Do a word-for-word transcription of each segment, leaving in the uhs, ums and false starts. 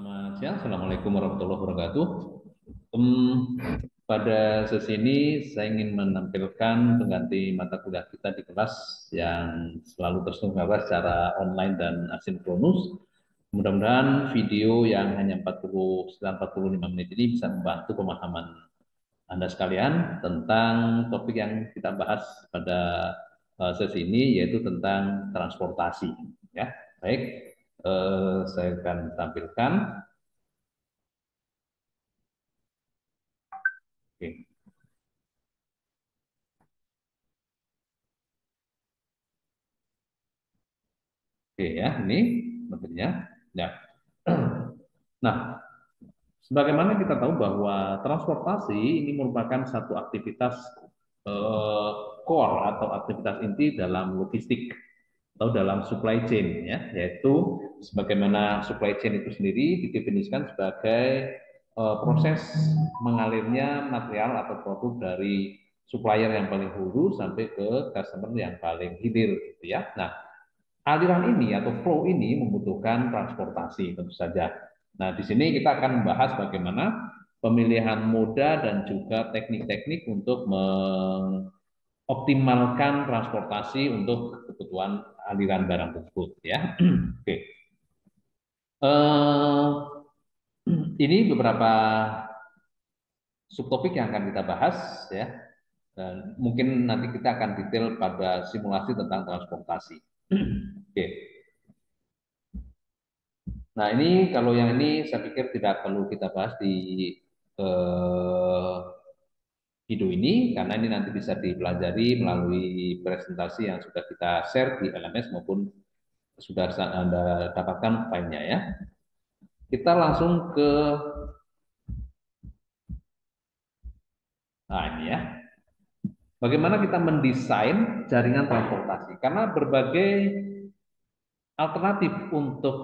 Selamat siang, Assalamualaikum warahmatullahi wabarakatuh. Um, pada sesi ini saya ingin menampilkan pengganti mata kuliah kita di kelas yang selalu terselenggara secara online dan asinkronus. Mudah-mudahan video yang hanya empat puluh sekitar empat puluh lima menit ini bisa membantu pemahaman Anda sekalian tentang topik yang kita bahas pada uh, sesi ini, yaitu tentang transportasi. Ya, baik, uh, saya akan tampilkan. Oke. Oke ya, ini materinya. Ya. Nah, sebagaimana kita tahu bahwa transportasi ini merupakan satu aktivitas eh, core atau aktivitas inti dalam logistik atau dalam supply chain ya, yaitu sebagaimana supply chain itu sendiri didefinisikan sebagai eh, proses mengalirnya material atau produk dari supplier yang paling hulu sampai ke customer yang paling hilir gitu ya. Nah, aliran ini atau flow ini membutuhkan transportasi tentu saja. Nah, di sini kita akan membahas bagaimana pemilihan moda dan juga teknik-teknik untuk mengoptimalkan transportasi untuk kebutuhan aliran barang tersebut ya. Oke. Uh, ini beberapa subtopik yang akan kita bahas ya. Dan mungkin nanti kita akan detail pada simulasi tentang transportasi. Oke. Nah, ini kalau yang ini saya pikir tidak perlu kita bahas di eh, video ini karena ini nanti bisa dipelajari melalui presentasi yang sudah kita share di L M S maupun sudah Anda dapatkan filenya ya. Kita langsung ke nah ini ya. Bagaimana kita mendesain jaringan transportasi? Karena berbagai alternatif untuk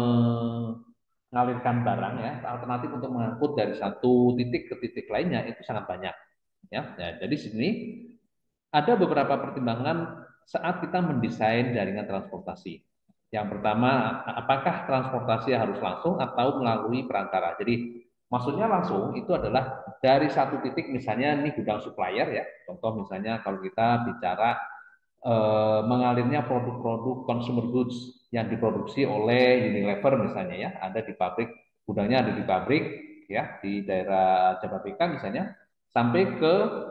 mengalirkan barang ya, alternatif untuk mengangkut dari satu titik ke titik lainnya itu sangat banyak ya. Nah, jadi sini ada beberapa pertimbangan saat kita mendesain jaringan transportasi. Yang pertama, apakah transportasi harus langsung atau melalui perantara? Jadi maksudnya langsung itu adalah dari satu titik, misalnya ini gudang supplier ya. Contoh misalnya kalau kita bicara eh, mengalirnya produk-produk consumer goods yang diproduksi oleh Unilever misalnya ya, ada di pabrik, gudangnya ada di pabrik ya di daerah Jababeka misalnya, sampai ke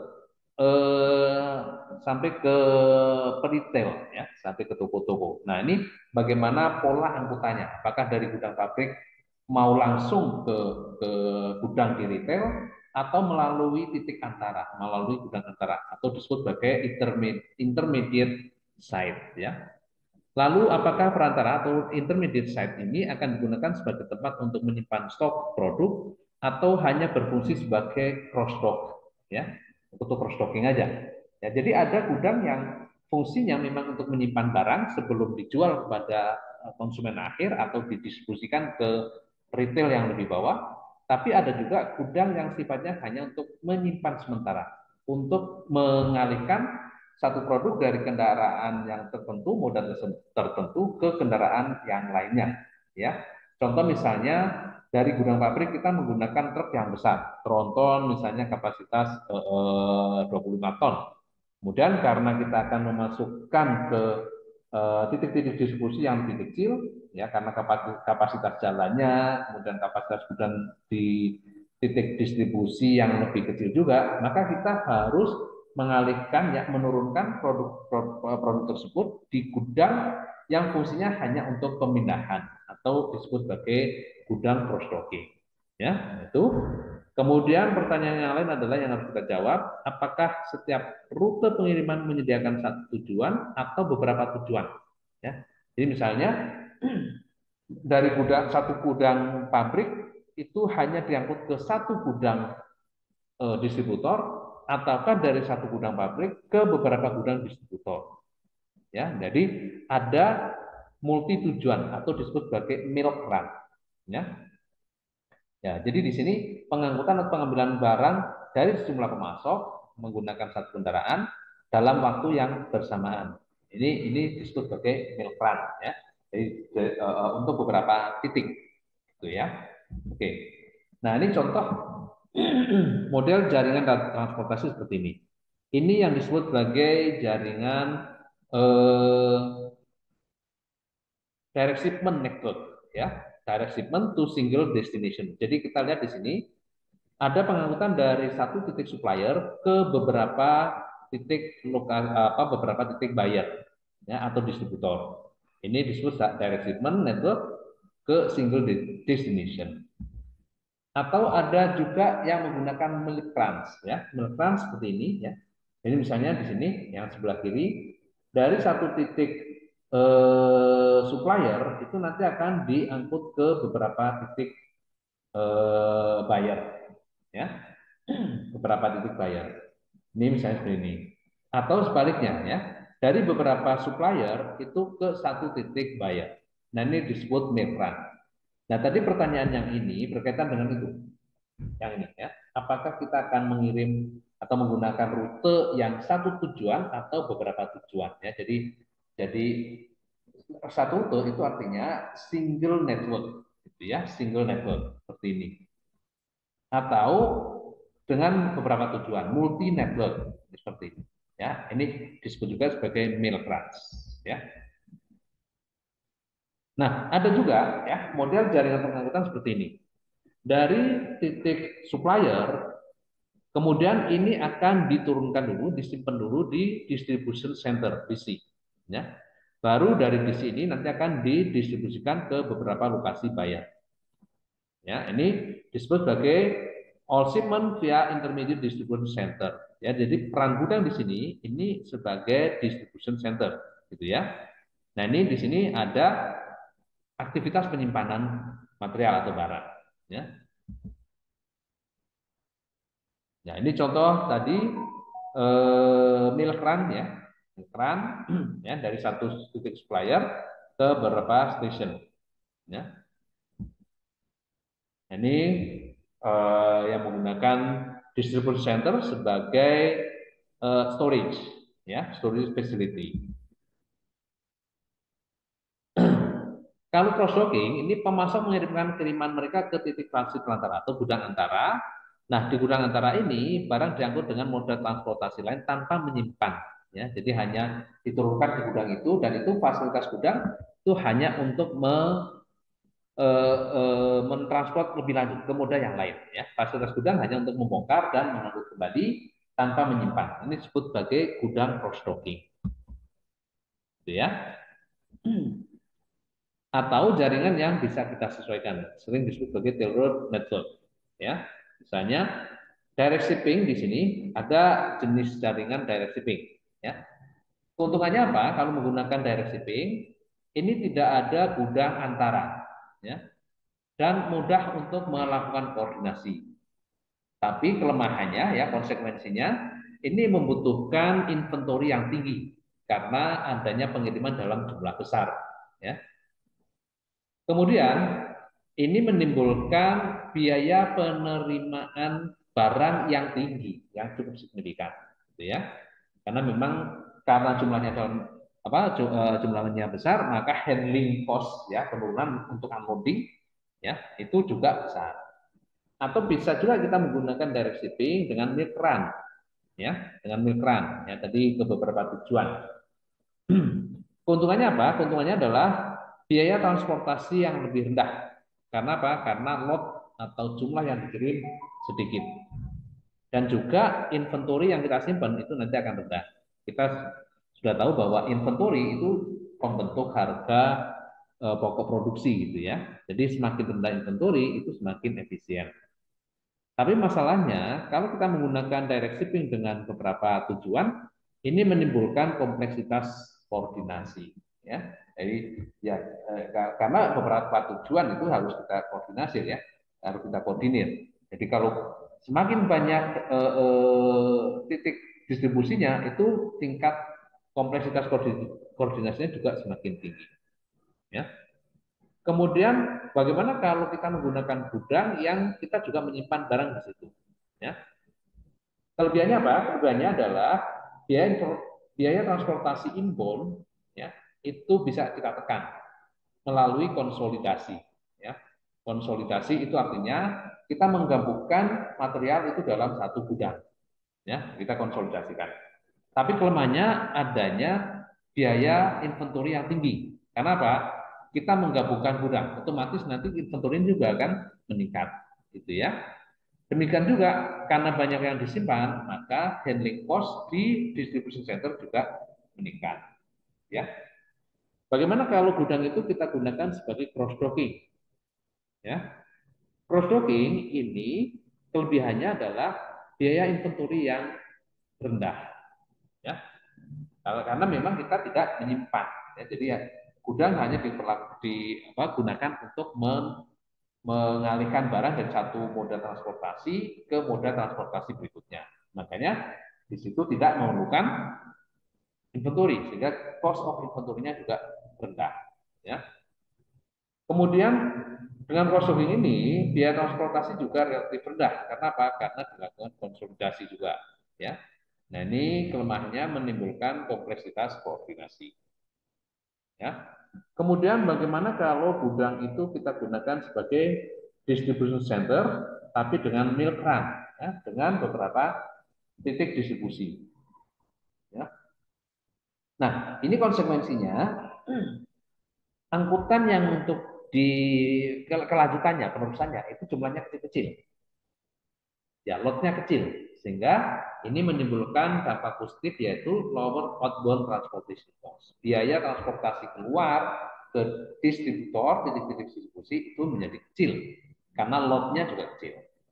eh, sampai ke peritel ya, sampai ke toko-toko. Nah, ini bagaimana pola angkutannya? Apakah dari gudang pabrik mau langsung ke ke gudang di retail atau melalui titik antara, melalui gudang antara atau disebut sebagai intermediate, intermediate site ya. Lalu apakah perantara atau intermediate site ini akan digunakan sebagai tempat untuk menyimpan stok produk atau hanya berfungsi sebagai cross dock ya, untuk cross docking aja. Ya, jadi ada gudang yang fungsinya memang untuk menyimpan barang sebelum dijual kepada konsumen akhir atau didistribusikan ke retail yang lebih bawah, tapi ada juga gudang yang sifatnya hanya untuk menyimpan sementara, untuk mengalihkan satu produk dari kendaraan yang tertentu, moda tertentu ke kendaraan yang lainnya. Ya, contoh misalnya dari gudang pabrik kita menggunakan truk yang besar, tronton misalnya kapasitas eh, dua puluh lima ton. Kemudian karena kita akan memasukkan ke eh, titik-titik distribusi yang lebih kecil, ya karena kapasitas jalannya, kemudian kapasitas gudang di titik distribusi yang lebih kecil juga, maka kita harus mengalihkan ya menurunkan produk, produk produk tersebut di gudang yang fungsinya hanya untuk pemindahan atau disebut sebagai gudang cross docking ya itu. Kemudian pertanyaan yang lain adalah yang harus kita jawab, apakah setiap rute pengiriman menyediakan satu tujuan atau beberapa tujuan ya. Jadi misalnya dari gudang satu gudang pabrik itu hanya diangkut ke satu gudang eh, distributor ataukah dari satu gudang pabrik ke beberapa gudang distributor. Ya, jadi ada multi tujuan atau disebut sebagai milk run. Ya, ya jadi di sini pengangkutan atau pengambilan barang dari sejumlah pemasok menggunakan satu kendaraan dalam waktu yang bersamaan. Ini ini disebut sebagai milk run. Ya, jadi uh, untuk beberapa titik, gitu ya. Oke. Nah, ini contoh model jaringan transportasi seperti ini. Ini yang disebut sebagai jaringan eh, direct shipment network, ya, direct shipment to single destination. Jadi kita lihat di sini ada pengangkutan dari satu titik supplier ke beberapa titik lokal, apa beberapa titik buyer, ya, atau distributor. Ini disebut direct shipment network ke single destination. Atau ada juga yang menggunakan milk trans, ya, milk trans seperti ini, ya. Jadi misalnya di sini yang sebelah kiri dari satu titik eh, supplier itu nanti akan diangkut ke beberapa titik eh, buyer, ya, beberapa titik buyer. Ini misalnya seperti ini. Atau sebaliknya, ya, dari beberapa supplier itu ke satu titik buyer. Nah, ini disebut milk trans. Nah, tadi pertanyaan yang ini berkaitan dengan itu, yang ini, ya. Apakah kita akan mengirim atau menggunakan rute yang satu tujuan atau beberapa tujuan, ya. Jadi jadi satu rute itu artinya single network, gitu ya, single network seperti ini. Atau dengan beberapa tujuan, multi network seperti ini. Ya, ini disebut juga sebagai mail trans, ya. Nah, ada juga ya model jaringan pengangkutan seperti ini. Dari titik supplier, kemudian ini akan diturunkan dulu, disimpan dulu di distribution center D C, ya. Baru dari D C ini nanti akan didistribusikan ke beberapa lokasi buyer. Ya, ini disebut sebagai all shipment via intermediate distribution center. Ya, jadi peran gudang di sini ini sebagai distribution center, gitu ya. Nah, ini di sini ada aktivitas penyimpanan material atau barang, ya. Nah, ini contoh tadi eh, milk run, ya, milk run ya, dari satu titik supplier ke beberapa station, ya. Nah, ini eh, yang menggunakan distribution center sebagai eh, storage, ya, storage facility. Kalau cross docking ini pemasok mengirimkan kiriman mereka ke titik transit antara atau gudang antara. Nah, di gudang antara ini barang diangkut dengan moda transportasi lain tanpa menyimpan, ya. Jadi hanya diturunkan di gudang itu, dan itu fasilitas gudang itu hanya untuk me, eh, eh, mentransport lebih lanjut ke moda yang lain, ya. Fasilitas gudang hanya untuk membongkar dan mengangkut kembali tanpa menyimpan. Ini disebut sebagai gudang cross docking, gitu ya. Atau jaringan yang bisa kita sesuaikan, sering disebut sebagai tailor network, ya. Misalnya direct shipping, di sini ada jenis jaringan direct shipping, ya. Keuntungannya apa kalau menggunakan direct shipping? Ini tidak ada gudang antara, ya, dan mudah untuk melakukan koordinasi. Tapi kelemahannya, ya, konsekuensinya ini membutuhkan inventory yang tinggi karena adanya pengiriman dalam jumlah besar, ya. Kemudian ini menimbulkan biaya penerimaan barang yang tinggi, yang cukup signifikan, gitu ya. Karena memang karena jumlahnya dalam apa eh, jumlahnya besar, maka handling cost, ya, penurunan untuk unloading, ya, itu juga besar. Atau bisa juga kita menggunakan direct shipping dengan milk run, ya, dengan milk run, ya, tadi ke beberapa tujuan. Keuntungannya apa? Keuntungannya adalah biaya transportasi yang lebih rendah. Karena apa? Karena lot atau jumlah yang dikirim sedikit. Dan juga inventory yang kita simpan itu nanti akan rendah. Kita sudah tahu bahwa inventory itu pembentuk harga eh, pokok produksi, gitu ya. Jadi semakin rendah inventory itu semakin efisien. Tapi masalahnya kalau kita menggunakan direct shipping dengan beberapa tujuan, ini menimbulkan kompleksitas koordinasi, ya. Jadi ya eh, karena beberapa tujuan itu harus kita koordinasi, ya, harus kita koordinir. Jadi kalau semakin banyak eh, eh, titik distribusinya, itu tingkat kompleksitas koordinasinya juga semakin tinggi, ya. Kemudian bagaimana kalau kita menggunakan gudang yang kita juga menyimpan barang di situ, ya. Kelebihannya apa? Kelebihannya adalah biaya biaya transportasi inbound, ya, itu bisa kita tekan melalui konsolidasi, ya. Konsolidasi itu artinya kita menggabungkan material itu dalam satu gudang, ya kita konsolidasikan. Tapi kelemahannya adanya biaya inventory yang tinggi. Karena apa? Kita menggabungkan gudang, otomatis nanti inventory juga akan meningkat, gitu ya. Demikian juga karena banyak yang disimpan, maka handling cost di distribution center juga meningkat, ya. Bagaimana kalau gudang itu kita gunakan sebagai cross docking, ya? Cross docking ini kelebihannya adalah biaya inventory yang rendah, ya. Karena memang kita tidak menyimpan, ya. Jadi ya, gudang hanya digunakan untuk mengalihkan barang dari satu moda transportasi ke moda transportasi berikutnya. Makanya di situ tidak memerlukan inventory, sehingga cost of inventory-nya juga rendah, ya. Kemudian dengan cost of ini biaya transportasi juga relatif rendah. Karena apa? Karena dilakukan konsolidasi juga, ya. Nah, ini kelemahannya menimbulkan kompleksitas koordinasi, ya. Kemudian bagaimana kalau gudang itu kita gunakan sebagai distribution center, tapi dengan milk run, ya, dengan beberapa titik distribusi. Ya. Nah, ini konsekuensinya, angkutan yang untuk di kelanjutannya, penerusannya itu jumlahnya kecil-kecil, ya lotnya kecil, sehingga ini menimbulkan dampak positif yaitu lower outbound transportation cost. Biaya transportasi keluar ke distributor, titik-titik distribusi itu menjadi kecil karena lotnya juga kecil.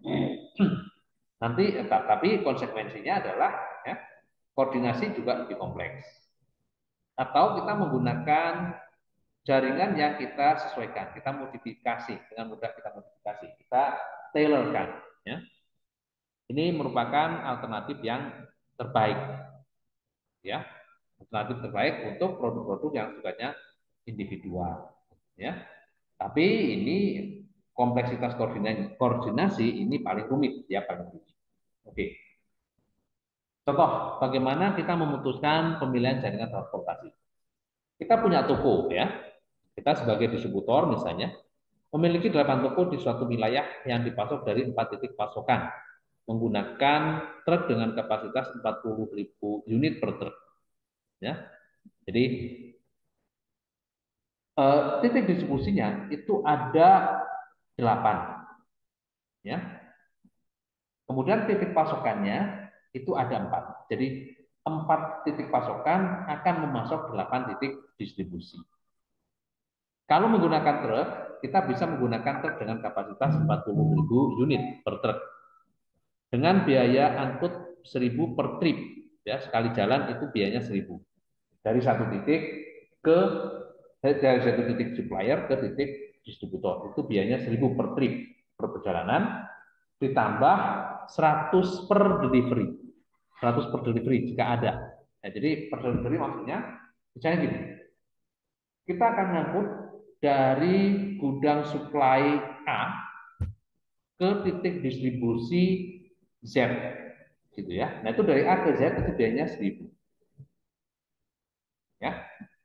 Nanti tapi konsekuensinya adalah, ya, koordinasi juga lebih kompleks. Atau kita menggunakan jaringan yang kita sesuaikan, kita modifikasi, dengan mudah kita modifikasi, kita tailorkan, ya. Ini merupakan alternatif yang terbaik, ya, alternatif terbaik untuk produk-produk yang sifatnya individual, ya. Tapi ini kompleksitas koordinasi, koordinasi ini paling rumit, ya, paling rumit. Oke. Contoh bagaimana kita memutuskan pemilihan jaringan transportasi. Kita punya toko, ya. Kita sebagai distributor misalnya memiliki delapan toko di suatu wilayah yang dipasok dari empat titik pasokan menggunakan truk dengan kapasitas empat puluh ribu unit per truk, ya. Jadi eh, titik distribusinya itu ada delapan, ya. Kemudian titik pasokannya itu ada empat. Jadi empat titik pasokan akan memasok delapan titik distribusi. Kalau menggunakan truk, kita bisa menggunakan truk dengan kapasitas empat puluh ribu unit per truk. Dengan biaya angkut seribu per trip, ya, sekali jalan itu biayanya seribu. Dari satu titik ke dari satu titik supplier ke titik distributor itu biayanya seribu per trip per perjalanan, ditambah seratus per delivery. seratus per delivery jika ada. Nah, jadi per delivery maksudnya misalnya gini. Kita akan ngangkut dari gudang supply A ke titik distribusi Z, gitu ya. Nah, itu dari A ke Z itu biayanya seribu, ya,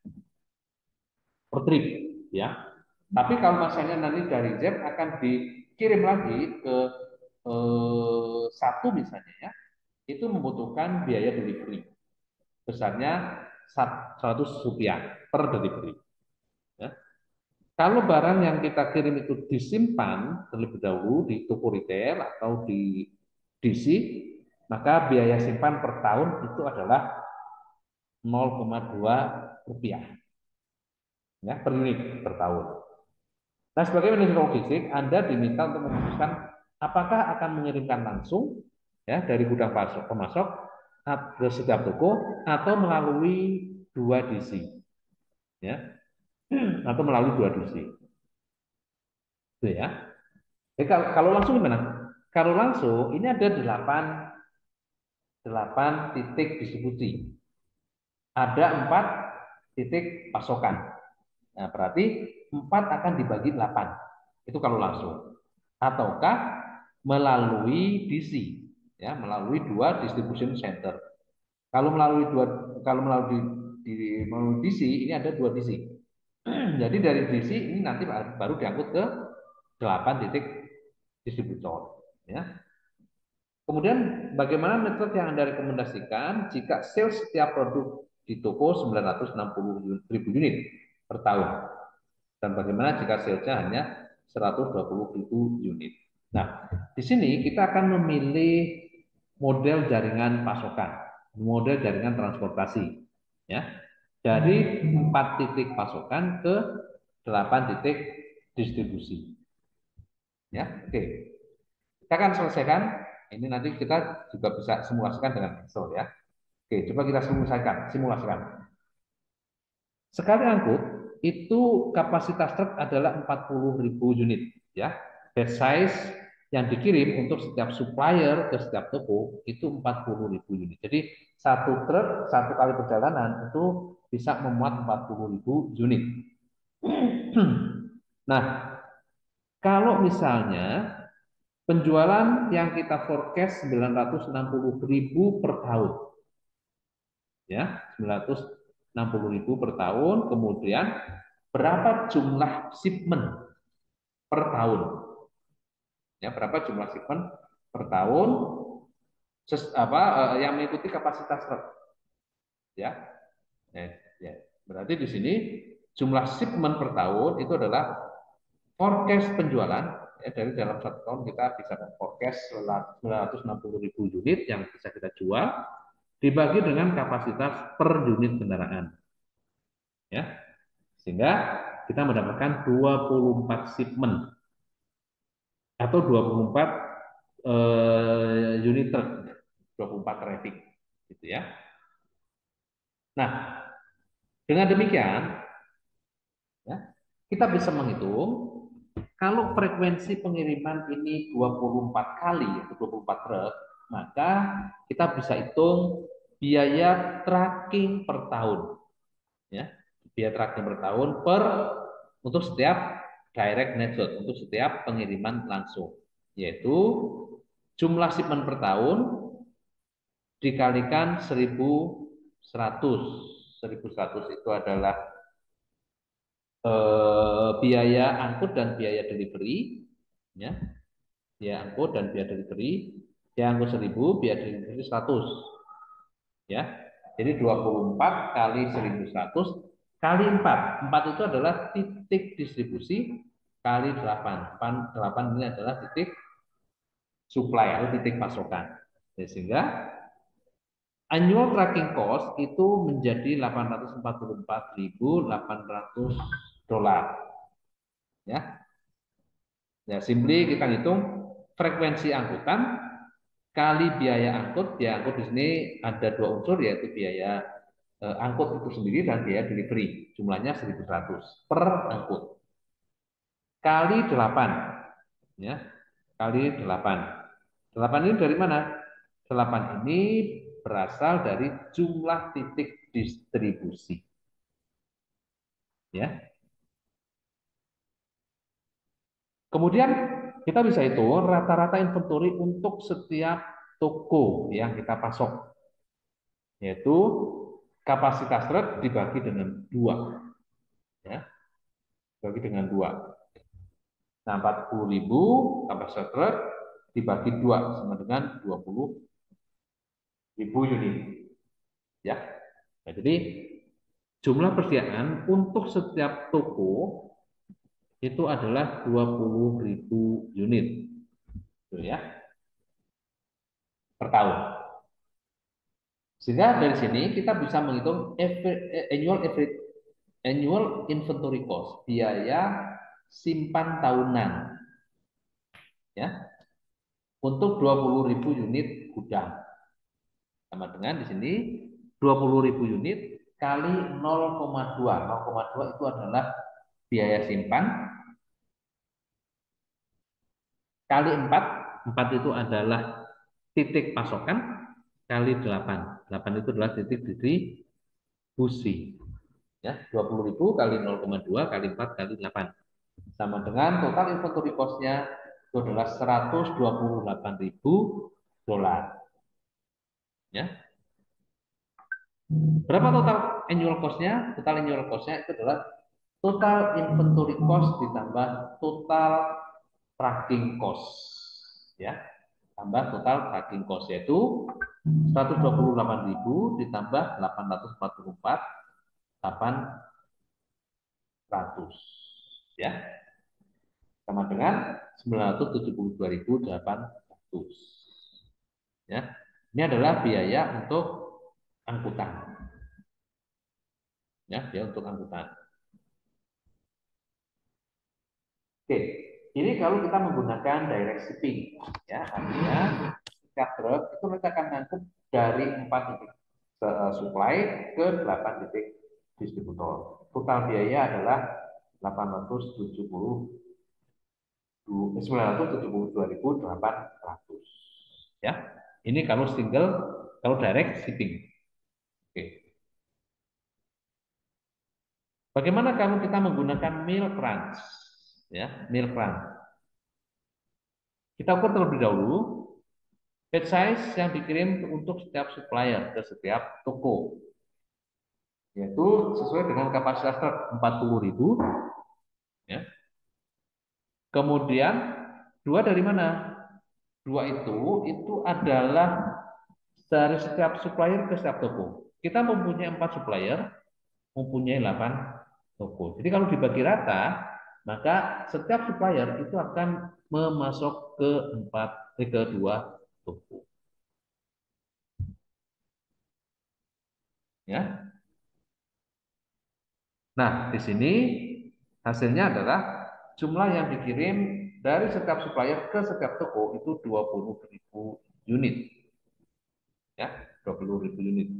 per trip, ya. Tapi kalau misalnya nanti dari Z akan dikirim lagi ke eh, satu misalnya, ya, itu membutuhkan biaya delivery besarnya seratus rupiah per delivery, ya. Kalau barang yang kita kirim itu disimpan terlebih dahulu di toko retail atau di D C, maka biaya simpan per tahun itu adalah nol koma dua rupiah, ya, per unit per tahun. Nah, sebagai manajer logistik, Anda diminta untuk memutuskan apakah akan mengirimkan langsung, ya, dari gudang pasok pemasok ke setiap toko atau melalui dua D C, ya, atau melalui dua D C, itu ya. Jadi kalau, kalau langsung gimana? Kalau langsung ini ada delapan delapan titik distribusi, ada empat titik pasokan. Nah, berarti empat akan dibagi delapan. Itu kalau langsung. Ataukah melalui D C, ya, melalui dua distribution center. Kalau melalui dua kalau melalui di melalui D C ini ada dua D C. Jadi dari D C ini nanti baru diangkut ke delapan titik distributor. Ya. Kemudian bagaimana metode yang Anda rekomendasikan jika sales setiap produk di toko sembilan ratus enam puluh ribu unit per tahun? Dan bagaimana jika salesnya hanya seratus dua puluh ribu unit? Nah, di sini kita akan memilih model jaringan pasokan, model jaringan transportasi. Ya, dari empat titik pasokan ke delapan titik distribusi. Ya, oke. Kita akan selesaikan. Ini nanti kita juga bisa simulasikan dengan Excel ya. Oke, coba kita simulasikan. Simulasikan. Sekali angkut itu kapasitas truk adalah empat puluh ribu unit ya. Batch size yang dikirim untuk setiap supplier ke setiap toko itu empat puluh ribu unit. Jadi satu truk satu kali perjalanan itu bisa memuat empat puluh ribu unit. Nah, kalau misalnya penjualan yang kita forecast sembilan ratus enam puluh ribu per tahun, ya, sembilan ratus enam puluh ribu per tahun, kemudian berapa jumlah shipment per tahun? Ya, berapa jumlah shipment per tahun ses, apa eh, yang mengikuti kapasitas truk? Ya, eh, ya. Berarti di sini jumlah shipment per tahun itu adalah forecast penjualan ya, dari dalam satu tahun kita bisa forecast sembilan ratus enam puluh ribu unit yang bisa kita jual dibagi dengan kapasitas per unit kendaraan ya, sehingga kita mendapatkan dua puluh empat shipment atau dua puluh empat eh, unit truk, dua puluh empat traffic gitu ya. Nah, dengan demikian ya, kita bisa menghitung kalau frekuensi pengiriman ini dua puluh empat kali atau dua puluh empat truk, maka kita bisa hitung biaya tracking per tahun ya. Biaya tracking per tahun per untuk setiap direct network, untuk setiap pengiriman langsung, yaitu jumlah shipment per tahun dikalikan seribu seratus. seribu seratus itu adalah eh, biaya angkut dan biaya delivery ya. Biaya angkut dan biaya delivery. Biaya angkut seribu, biaya delivery seratus. Ya. Jadi dua puluh empat kali seribu seratus kali empat. empat itu adalah titik distribusi kali delapan. delapan ini adalah titik supply atau titik pasokan. Ya, sehingga annual tracking cost itu menjadi delapan ratus empat puluh empat ribu delapan ratus dolar. Ya. Ya, simply kita hitung frekuensi angkutan kali biaya angkut. Biaya angkut di sini ada dua unsur yaitu biaya eh, angkut itu sendiri dan biaya delivery. Jumlahnya seribu seratus per angkut. Kali delapan ya. Kali delapan. delapan ini dari mana? delapan ini berasal dari jumlah titik distribusi. Ya. Kemudian kita bisa hitung rata-rata inventory untuk setiap toko yang kita pasok, yaitu kapasitas truk dibagi dengan dua, ya, dibagi dengan dua. Nah, empat puluh ribu kapasitas truk dibagi dua sama dengan dua puluh ribu unit, ya. Nah, jadi jumlah persediaan untuk setiap toko itu adalah dua puluh ribu unit, gitu ya, per tahun. Sehingga dari sini kita bisa menghitung annual average annual inventory cost, biaya simpan tahunan ya untuk dua puluh ribu unit gudang. Sama dengan di sini dua puluh ribu unit kali nol koma dua. nol koma dua itu adalah biaya simpan kali empat. empat itu adalah titik pasokan kali delapan. delapan itu adalah titik distribusi. Ya, dua puluh ribu kali nol koma dua kali empat kali delapan. Sama dengan total inventory cost-nya itu adalah seratus dua puluh delapan ribu dolar. Ya. Berapa total annual cost-nya? Total annual cost-nya itu adalah total inventory cost ditambah total tracking cost, ya, tambah total tracking cost yaitu seratus dua puluh delapan ribu ditambah delapan ratus empat puluh empat ribu delapan ratus, ya, sama dengan sembilan ratus tujuh puluh dua ribu delapan ratus, ya. Ini adalah biaya untuk angkutan, ya, biaya untuk angkutan. Oke, ini kalau kita menggunakan direct shipping, ya, artinya setiap truk itu kita akan ngangkut dari empat titik supply ke delapan titik distributor. Total biaya adalah delapan ratus tujuh puluh sembilan ratus tujuh puluh dua ribu delapan ratus, ya. Ini kalau single, kalau direct shipping. Oke. Bagaimana kalau kita menggunakan milk crunch, ya, milk crunch. Kita ukur terlebih dahulu batch size yang dikirim untuk setiap supplier ke setiap toko, yaitu sesuai dengan kapasitas empat puluh ribu, ya. Kemudian dua dari mana? Dua itu itu adalah dari setiap supplier ke setiap toko. Kita mempunyai empat supplier, mempunyai delapan toko. Jadi kalau dibagi rata, maka setiap supplier itu akan memasok ke empat, eh, ke dua toko. Ya. Nah, di sini hasilnya adalah jumlah yang dikirim dari setiap supplier ke setiap toko itu dua puluh ribu unit. Ya, dua puluh ribu unit.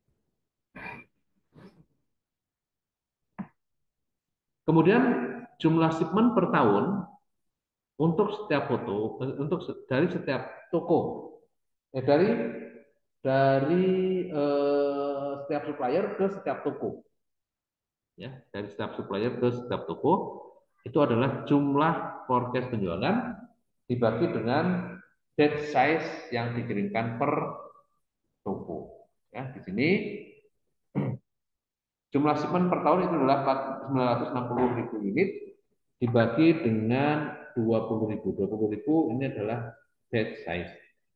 Kemudian jumlah shipment per tahun untuk setiap foto, untuk dari setiap toko, eh, dari dari eh, setiap supplier ke setiap toko, ya, dari setiap supplier ke setiap toko itu adalah jumlah forecast penjualan dibagi dengan batch size yang dikirimkan per toko. Ya, di sini jumlah shipment per tahun itu adalah sembilan ratus enam puluh ribu unit dibagi dengan dua puluh ribu. dua puluh ribu ini adalah batch size.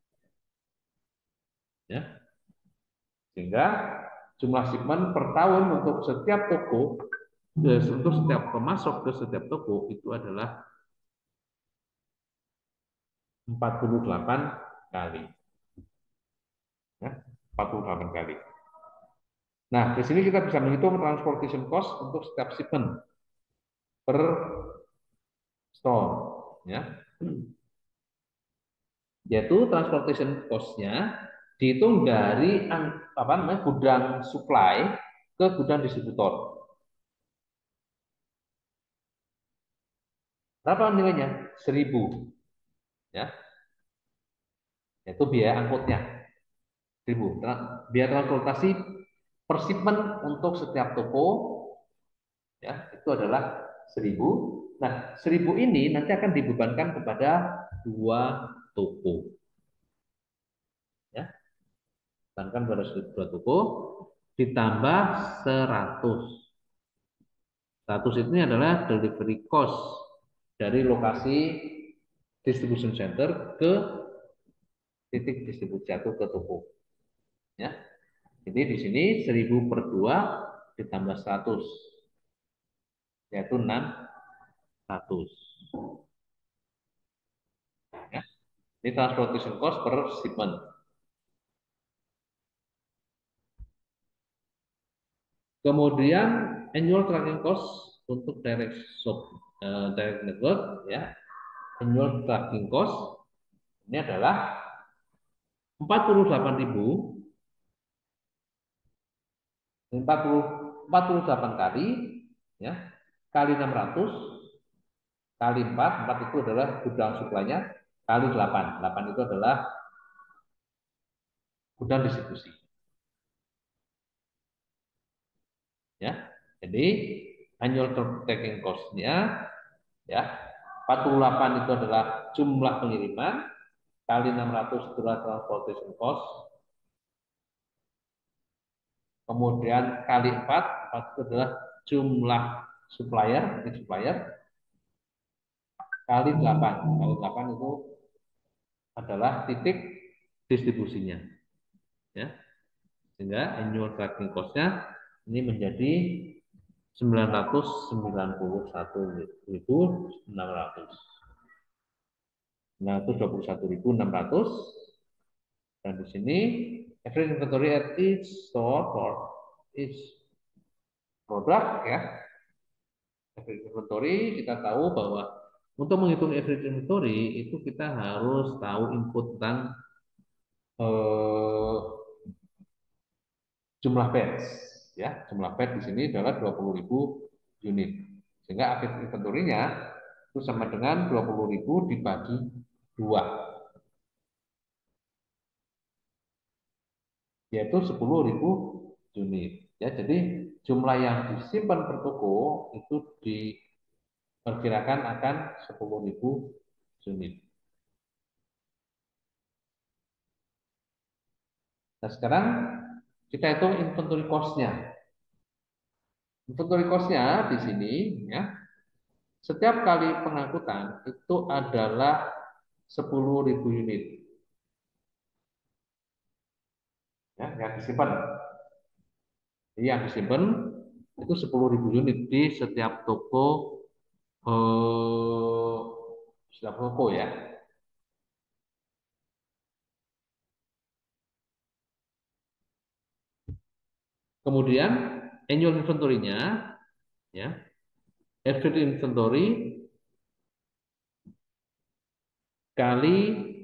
Ya. Sehingga jumlah shipment per tahun untuk setiap toko, eh, untuk setiap pemasok ke setiap toko itu adalah empat puluh delapan kali. Ya, empat puluh delapan kali. Nah, di sini kita bisa menghitung transportation cost untuk setiap shipment per store, ya. Yaitu transportation cost-nya dihitung dari apa namanya gudang supply ke gudang distributor. Berapa nilainya? Seribu, ya. Yaitu biaya angkutnya seribu. Biaya transportasi per shipment untuk setiap toko, ya, itu adalah seribu. Nah, seribu ini nanti akan dibebankan kepada dua toko, ya, bebankan pada dua toko ditambah seratus. seratus itu adalah delivery cost dari lokasi distribution center ke titik distribusi atau ke toko, ya. Jadi di sini seribu per dua ditambah seratus, yaitu enam ratus. Ya. Ini transportation cost per shipment. Kemudian annual tracking cost untuk direct shop, uh, direct network, ya. Annual tracking cost ini adalah empat puluh delapan ribu, empat puluh, empat puluh delapan kali, ya, kali enam ratus kali empat, empat itu adalah gudang suplainya, kali delapan, delapan itu adalah gudang distribusi, ya. Jadi annual tracking cost-nya, ya, empat puluh delapan itu adalah jumlah pengiriman, kali enam ratus itu adalah transportation cost, kemudian kali empat, empat itu adalah jumlah supplier, ini supplier, kali delapan. Kali delapan itu adalah titik distribusinya. Ya. Sehingga annual tracking cost-nya ini menjadi sembilan ratus sembilan puluh satu ribu enam ratus. sembilan ratus dua puluh satu ribu enam ratus. Dan di sini average inventory at each store for each product ya. Average inventory kita tahu bahwa untuk menghitung average inventory itu kita harus tahu input tentang eh, jumlah batch ya. Jumlah batch di sini adalah dua puluh ribu unit. Sehingga average inventory-nya itu sama dengan dua puluh ribu dibagi dua, yaitu sepuluh ribu unit. Ya, jadi jumlah yang disimpan per toko itu diperkirakan akan sepuluh ribu unit. Nah, sekarang kita hitung inventory cost-nya. Inventory cost-nya di sini ya, setiap kali pengangkutan itu adalah sepuluh ribu unit ya, yang disimpan. Jadi yang disimpan itu sepuluh ribu unit di setiap toko eh, setiap toko ya. Kemudian annual inventory-nya ya, average inventory kali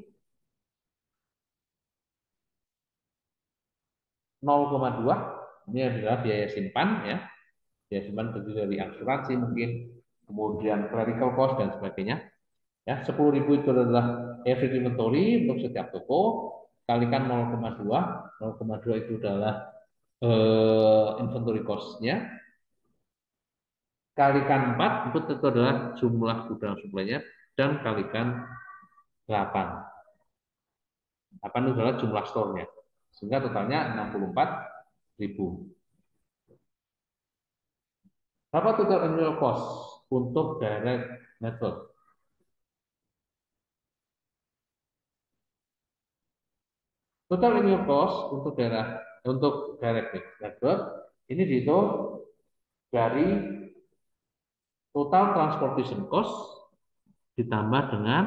nol koma dua, ini adalah biaya simpan ya. Biaya simpan terdiri dari asuransi mungkin, kemudian clerical cost dan sebagainya. Ya, sepuluh ribu itu adalah average inventory untuk setiap toko, kalikan nol koma dua, nol koma dua itu adalah eh, inventory cost-nya, kalikan empat itu, itu adalah jumlah gudang suplainya, dan kalikan delapan. delapan itu adalah jumlah store-nya. Sehingga totalnya enam puluh empat ribu. Berapa total annual cost untuk direct network? Total annual cost untuk daerah untuk direct network ini dihitung dari total transportation cost ditambah dengan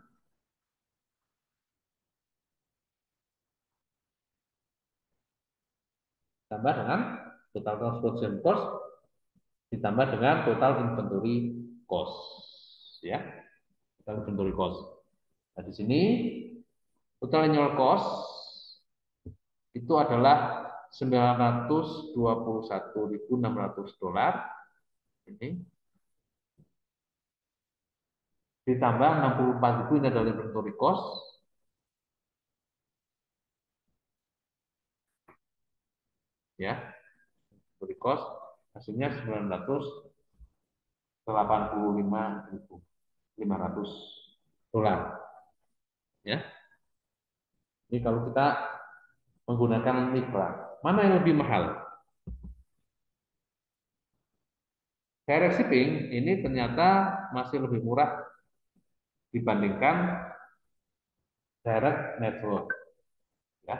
tambah dengan total transportation cost ditambah dengan total inventory cost ya, total inventory cost. Nah, di sini total annual cost itu adalah sembilan ratus dua puluh satu ribu enam ratus dolar ini ditambah enam puluh empat ribu ini adalah inventory cost ya, inventory cost hasilnya sembilan ratus delapan puluh lima ribu lima ratus dolar ya. Ini kalau kita menggunakan mitra, mana yang lebih mahal? Direct shipping ini ternyata masih lebih murah dibandingkan direct network ya.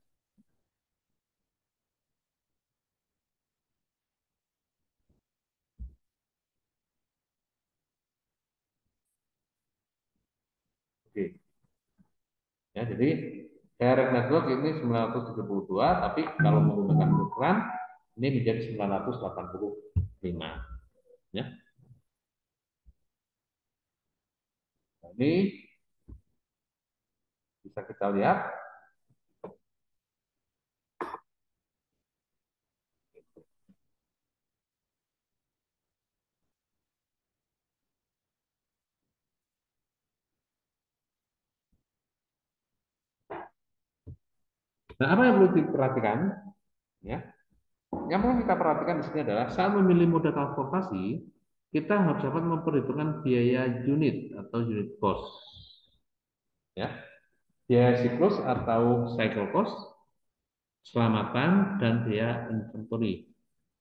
Oke. Ya, jadi direct network ini sembilan ratus tujuh puluh dua, tapi kalau menggunakan mikran ini menjadi sembilan ratus delapan puluh lima ya. Nah, ini bisa kita lihat. Nah, apa yang perlu diperhatikan ya? Yang perlu kita perhatikan di sini adalah saat memilih moda transportasi, kita harus dapat memperhitungkan biaya unit atau unit cost. Ya, biaya siklus atau cycle cost, keselamatan, dan biaya inventory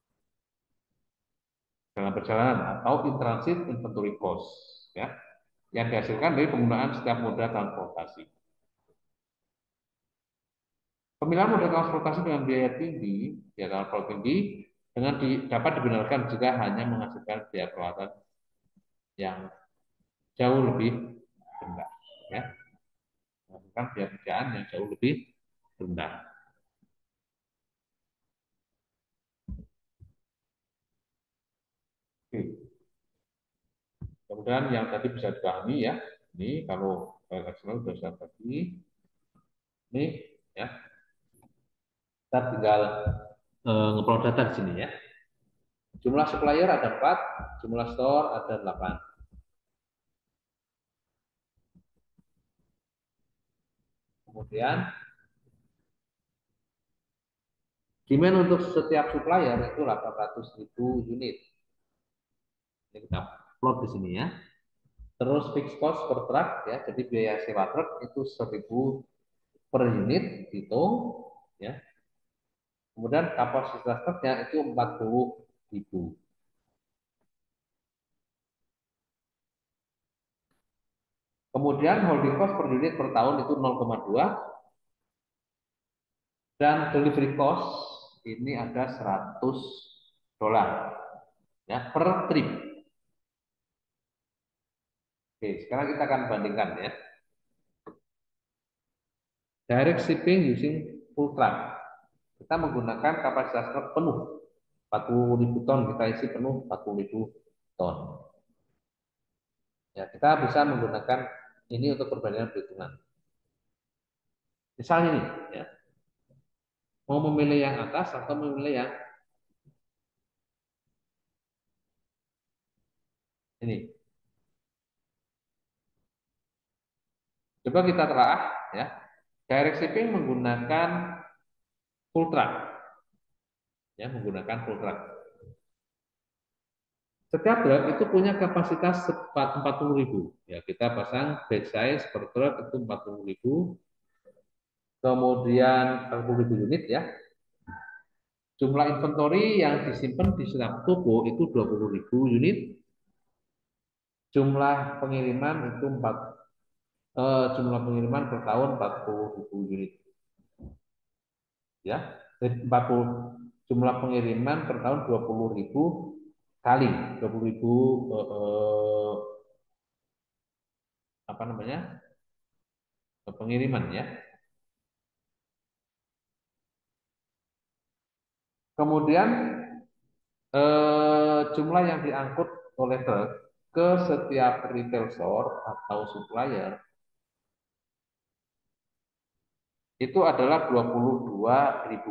dalam perjalanan atau in transit inventory cost. Ya, yang dihasilkan dari penggunaan setiap moda transportasi. Pemilihan moda transportasi dengan biaya tinggi, biaya transport tinggi, dengan di, dapat dibenarkan jika hanya menghasilkan biaya perawatan yang jauh lebih rendah, ya, menghasilkan biaya kerjaan yang jauh lebih rendah. Oke. Kemudian yang tadi bisa dipahami ya, ini kalau eksternal sudah saya bagi, ini ya, kita tinggal uh, ngeplot data di sini ya. Jumlah supplier ada empat, jumlah store ada delapan. Kemudian demand untuk setiap supplier itu delapan ratus ribu unit. Ini kita plot di sini ya. Terus fixed cost per truk ya, jadi biaya sewa truk itu seribu per unit hitung ya. Kemudian kapasitas truknya itu empat puluh ribu. Kemudian holding cost per unit per tahun itu nol koma dua dan delivery cost ini ada seratus dolar ya per trip. Oke, sekarang kita akan bandingkan ya. Direct shipping using full truck. Kita menggunakan kapasitas truk penuh empat puluh ribu ton, kita isi penuh empat puluh ribu ton. Ya, kita bisa menggunakan ini untuk perbandingan perhitungan. Misalnya nih, ya, mau memilih yang atas atau memilih yang ini. Coba kita telah ya. Direct shipping menggunakan full truck, ya, menggunakan full truck. Setiap truk itu punya kapasitas empat puluh ribu. Ya, kita pasang batch size per truk itu empat puluh ribu. Kemudian empat puluh ribu unit ya. Jumlah inventory yang disimpan di setiap toko itu dua puluh ribu unit. Jumlah pengiriman itu empat eh, jumlah pengiriman per tahun empat puluh ribu unit. Ya, empat puluh jumlah pengiriman per tahun dua puluh ribu kali dua puluh ribu eh, eh, apa namanya? Pengiriman ya. Kemudian eh, jumlah yang diangkut oleh truk ke setiap retail store atau supplier itu adalah dua puluh dua ribu.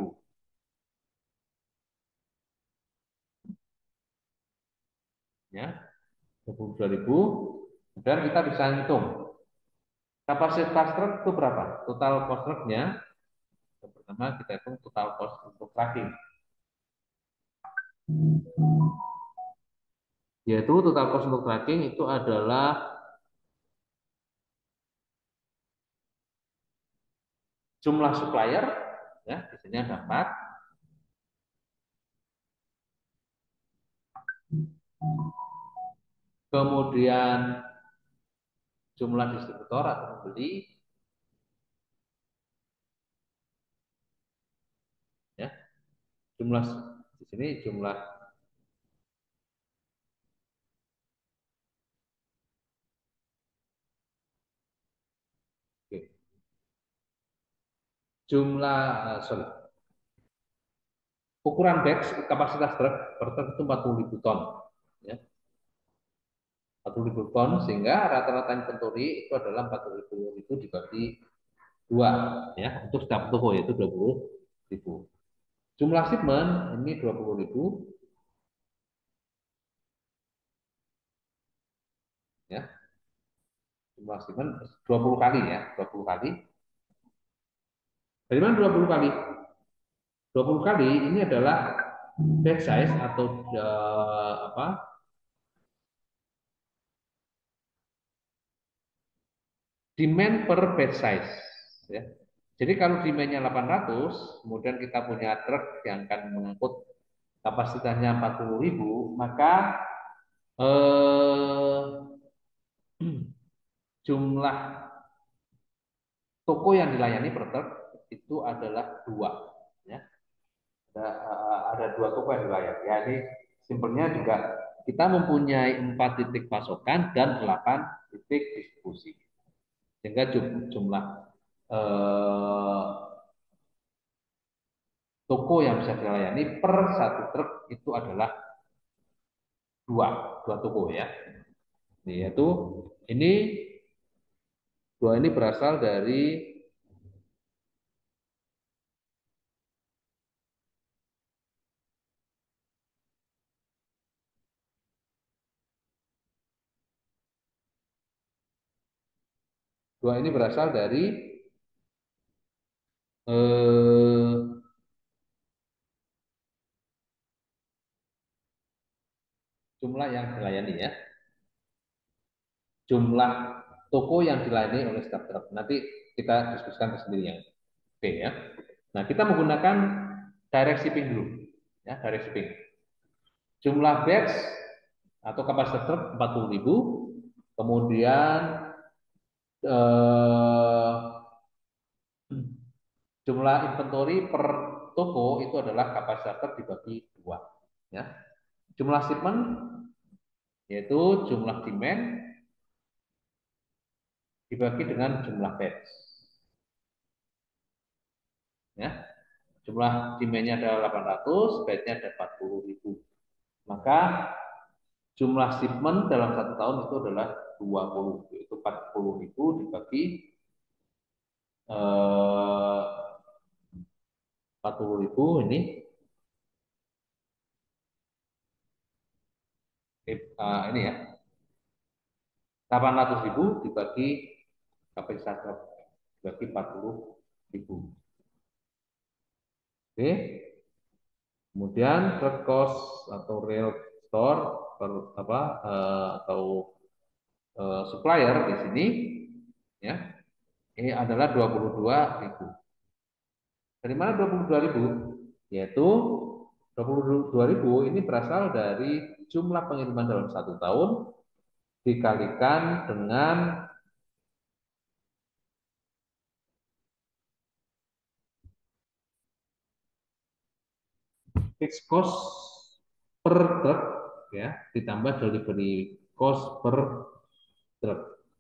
Ya, dua puluh dua ribu. Dan kita bisa hitung kapasitas truk itu berapa? Total cost truknya, yang pertama kita hitung total cost untuk tracking. Yaitu total cost untuk tracking itu adalah jumlah supplier, ya, di sini ada empat. Kemudian jumlah distributor atau pembeli, ya, jumlah di sini jumlah oke, jumlah uh, sorry ukuran batch kapasitas truk per truk itu empat puluh ribu ton, ya, empat puluh ribu ton sehingga rata-rata inventory itu adalah empat puluh ribu dibagi dua, ya, untuk setiap toko yaitu dua puluh ribu. Jumlah shipment ini dua puluh ribu, ya, jumlah shipment dua puluh kali ya, dua puluh kali. Dari mana dua puluh kali? dua puluh kali ini adalah batch size atau uh, apa? Demand per batch size, ya. Jadi kalau demandnya delapan ratus, kemudian kita punya truk yang akan mengangkut kapasitasnya empat puluh ribu, maka eh, jumlah toko yang dilayani per truk itu adalah dua, ya. Ada, eh, ada dua toko yang dilayani. Ya, ini simpelnya juga kita mempunyai empat titik pasokan dan delapan titik distribusi, sehingga jumlah eh, toko yang bisa dilayani per satu truk itu adalah dua, dua toko, ya. Yaitu ini dua ini berasal dari dua ini berasal dari eh, jumlah yang dilayani, ya. Jumlah toko yang dilayani oleh setiap truk. Nanti kita diskusikan sendiri yang B, ya. Nah, kita menggunakan direct shipping dulu, ya, direct shipping. Jumlah batch atau kapasitas truk empat puluh ribu, kemudian eh, jumlah inventory per toko itu adalah kapasitas truk dibagi dua, ya. Jumlah shipment yaitu jumlah demand dibagi dengan jumlah batch, ya. Jumlah demandnya adalah delapan ratus, batchnya ada empat puluh ribu. Maka jumlah shipment dalam satu tahun itu adalah dua puluh, yaitu empat puluh ribu dibagi eh, empat puluh ribu ini eh, ini ya, delapan ratus ribu dibagi kapasitas dibagi empat puluh ribu. Oke. Kemudian truk cost atau real store per, apa eh, atau eh, supplier di sini, ya, ini adalah dua puluh dua ribu. Dari mana dua puluh dua ribu? Yaitu dua puluh dua ribu ini berasal dari jumlah pengiriman dalam satu tahun dikalikan dengan fixed cost per truk, ya, ditambah delivery cost per truk,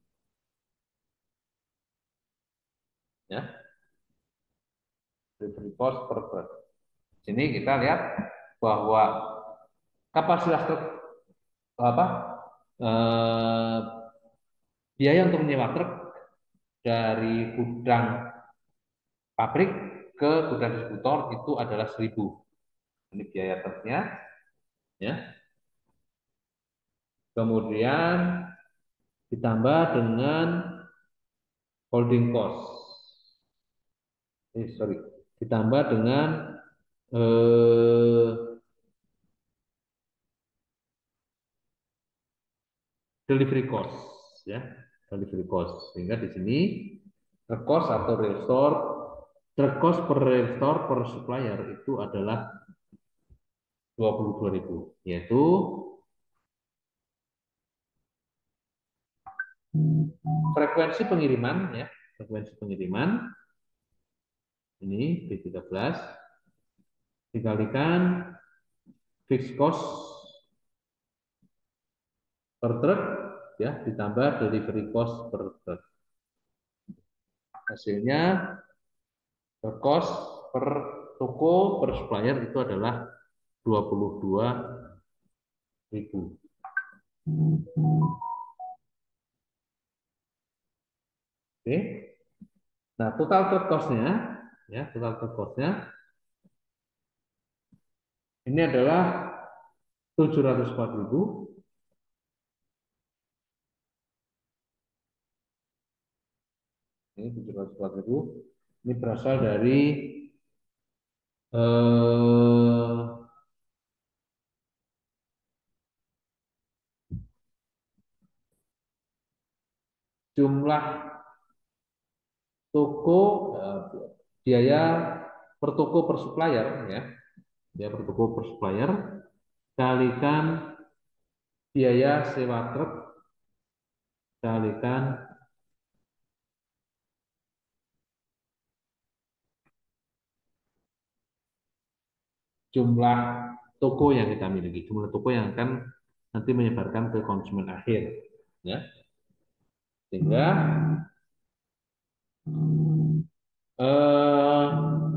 ya, delivery cost per truk. Sini kita lihat bahwa kapasitas truk apa eh, biaya untuk menyewa truk dari gudang pabrik ke gudang distributor itu adalah seribu. Ini biaya truknya, ya. Kemudian ditambah dengan holding cost. Eh, sorry, ditambah dengan eh, delivery cost, ya, delivery cost. Sehingga di sini cost atau real store, cost per real store per supplier itu adalah dua puluh dua ribu, yaitu frekuensi pengiriman, ya, frekuensi pengiriman ini B tiga belas dikalikan fixed cost per truk, ya, ditambah delivery cost per truk. Hasilnya per cost per toko per supplier itu adalah dua puluh dua ribu. Oke. Nah, total truk cost-nya, ya, total truk cost-nya ini adalah tujuh ratus empat ribu. Ini tujuh ratus empat ribu. Ini berasal dari eh, jumlah toko, eh, biaya per toko per supplier, ya, biaya per toko per supplier kalikan biaya sewa truk kalikan jumlah toko yang kita miliki, jumlah toko yang akan nanti menyebarkan ke konsumen akhir, ya. Sehingga eh,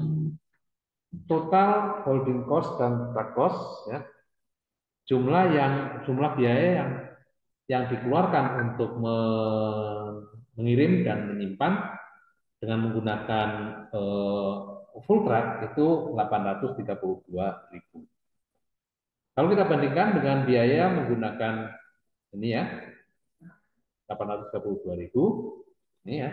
total holding cost dan track cost, ya, jumlah yang jumlah biaya yang yang dikeluarkan untuk mengirim dan menyimpan dengan menggunakan eh, full track itu delapan ratus tiga puluh dua ribu. Kalau kita bandingkan dengan biaya menggunakan ini ya, delapan ratus tiga puluh dua ribu, ini ya.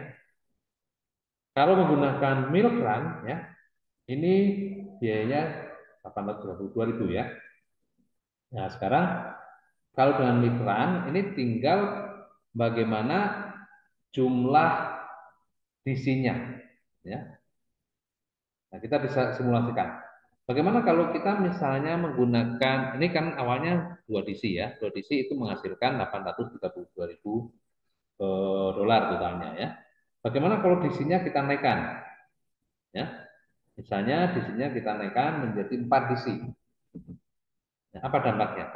Kalau menggunakan milk run ya, ini biayanya delapan ratus tiga puluh dua ribu ya. Nah, sekarang kalau dengan milk run ini tinggal bagaimana jumlah D C-nya ya. Nah, kita bisa simulasikan. Bagaimana kalau kita misalnya menggunakan, ini kan awalnya dua D C ya, dua D C itu menghasilkan delapan ratus tiga puluh dua ribu eh, dolar totalnya ya. Bagaimana kalau D C-nya kita naikkan? Ya, misalnya D C-nya kita naikkan menjadi empat D C. Nah, apa dampaknya?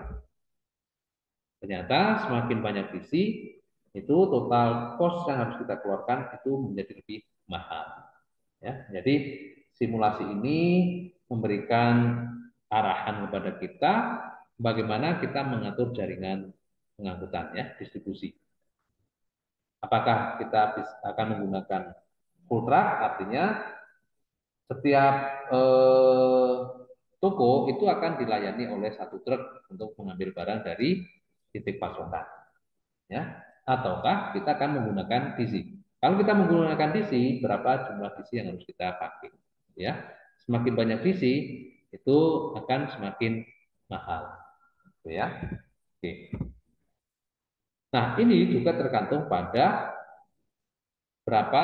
Ternyata semakin banyak D C, itu total cost yang harus kita keluarkan itu menjadi lebih mahal. Ya, jadi simulasi ini memberikan arahan kepada kita bagaimana kita mengatur jaringan pengangkutan ya, distribusi. Apakah kita akan menggunakan full truck, artinya setiap eh, toko itu akan dilayani oleh satu truk untuk mengambil barang dari titik pasokan, ya. Ataukah kita akan menggunakan D C? Kalau kita menggunakan D C, berapa jumlah D C yang harus kita pakai? Ya, semakin banyak D C itu akan semakin mahal, gitu ya. Oke. Nah, ini juga tergantung pada berapa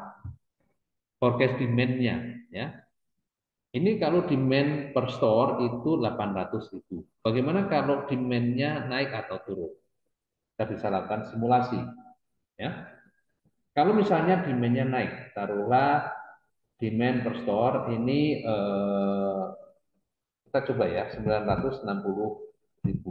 forecast demand-nya, ya. Ini kalau demand per store itu delapan ratus ribu. Bagaimana kalau demand-nya naik atau turun? Kita bisa lakukan simulasi, ya. Kalau misalnya demand-nya naik, taruhlah demand per store ini eh, kita coba ya sembilan ratus enam puluh ribu.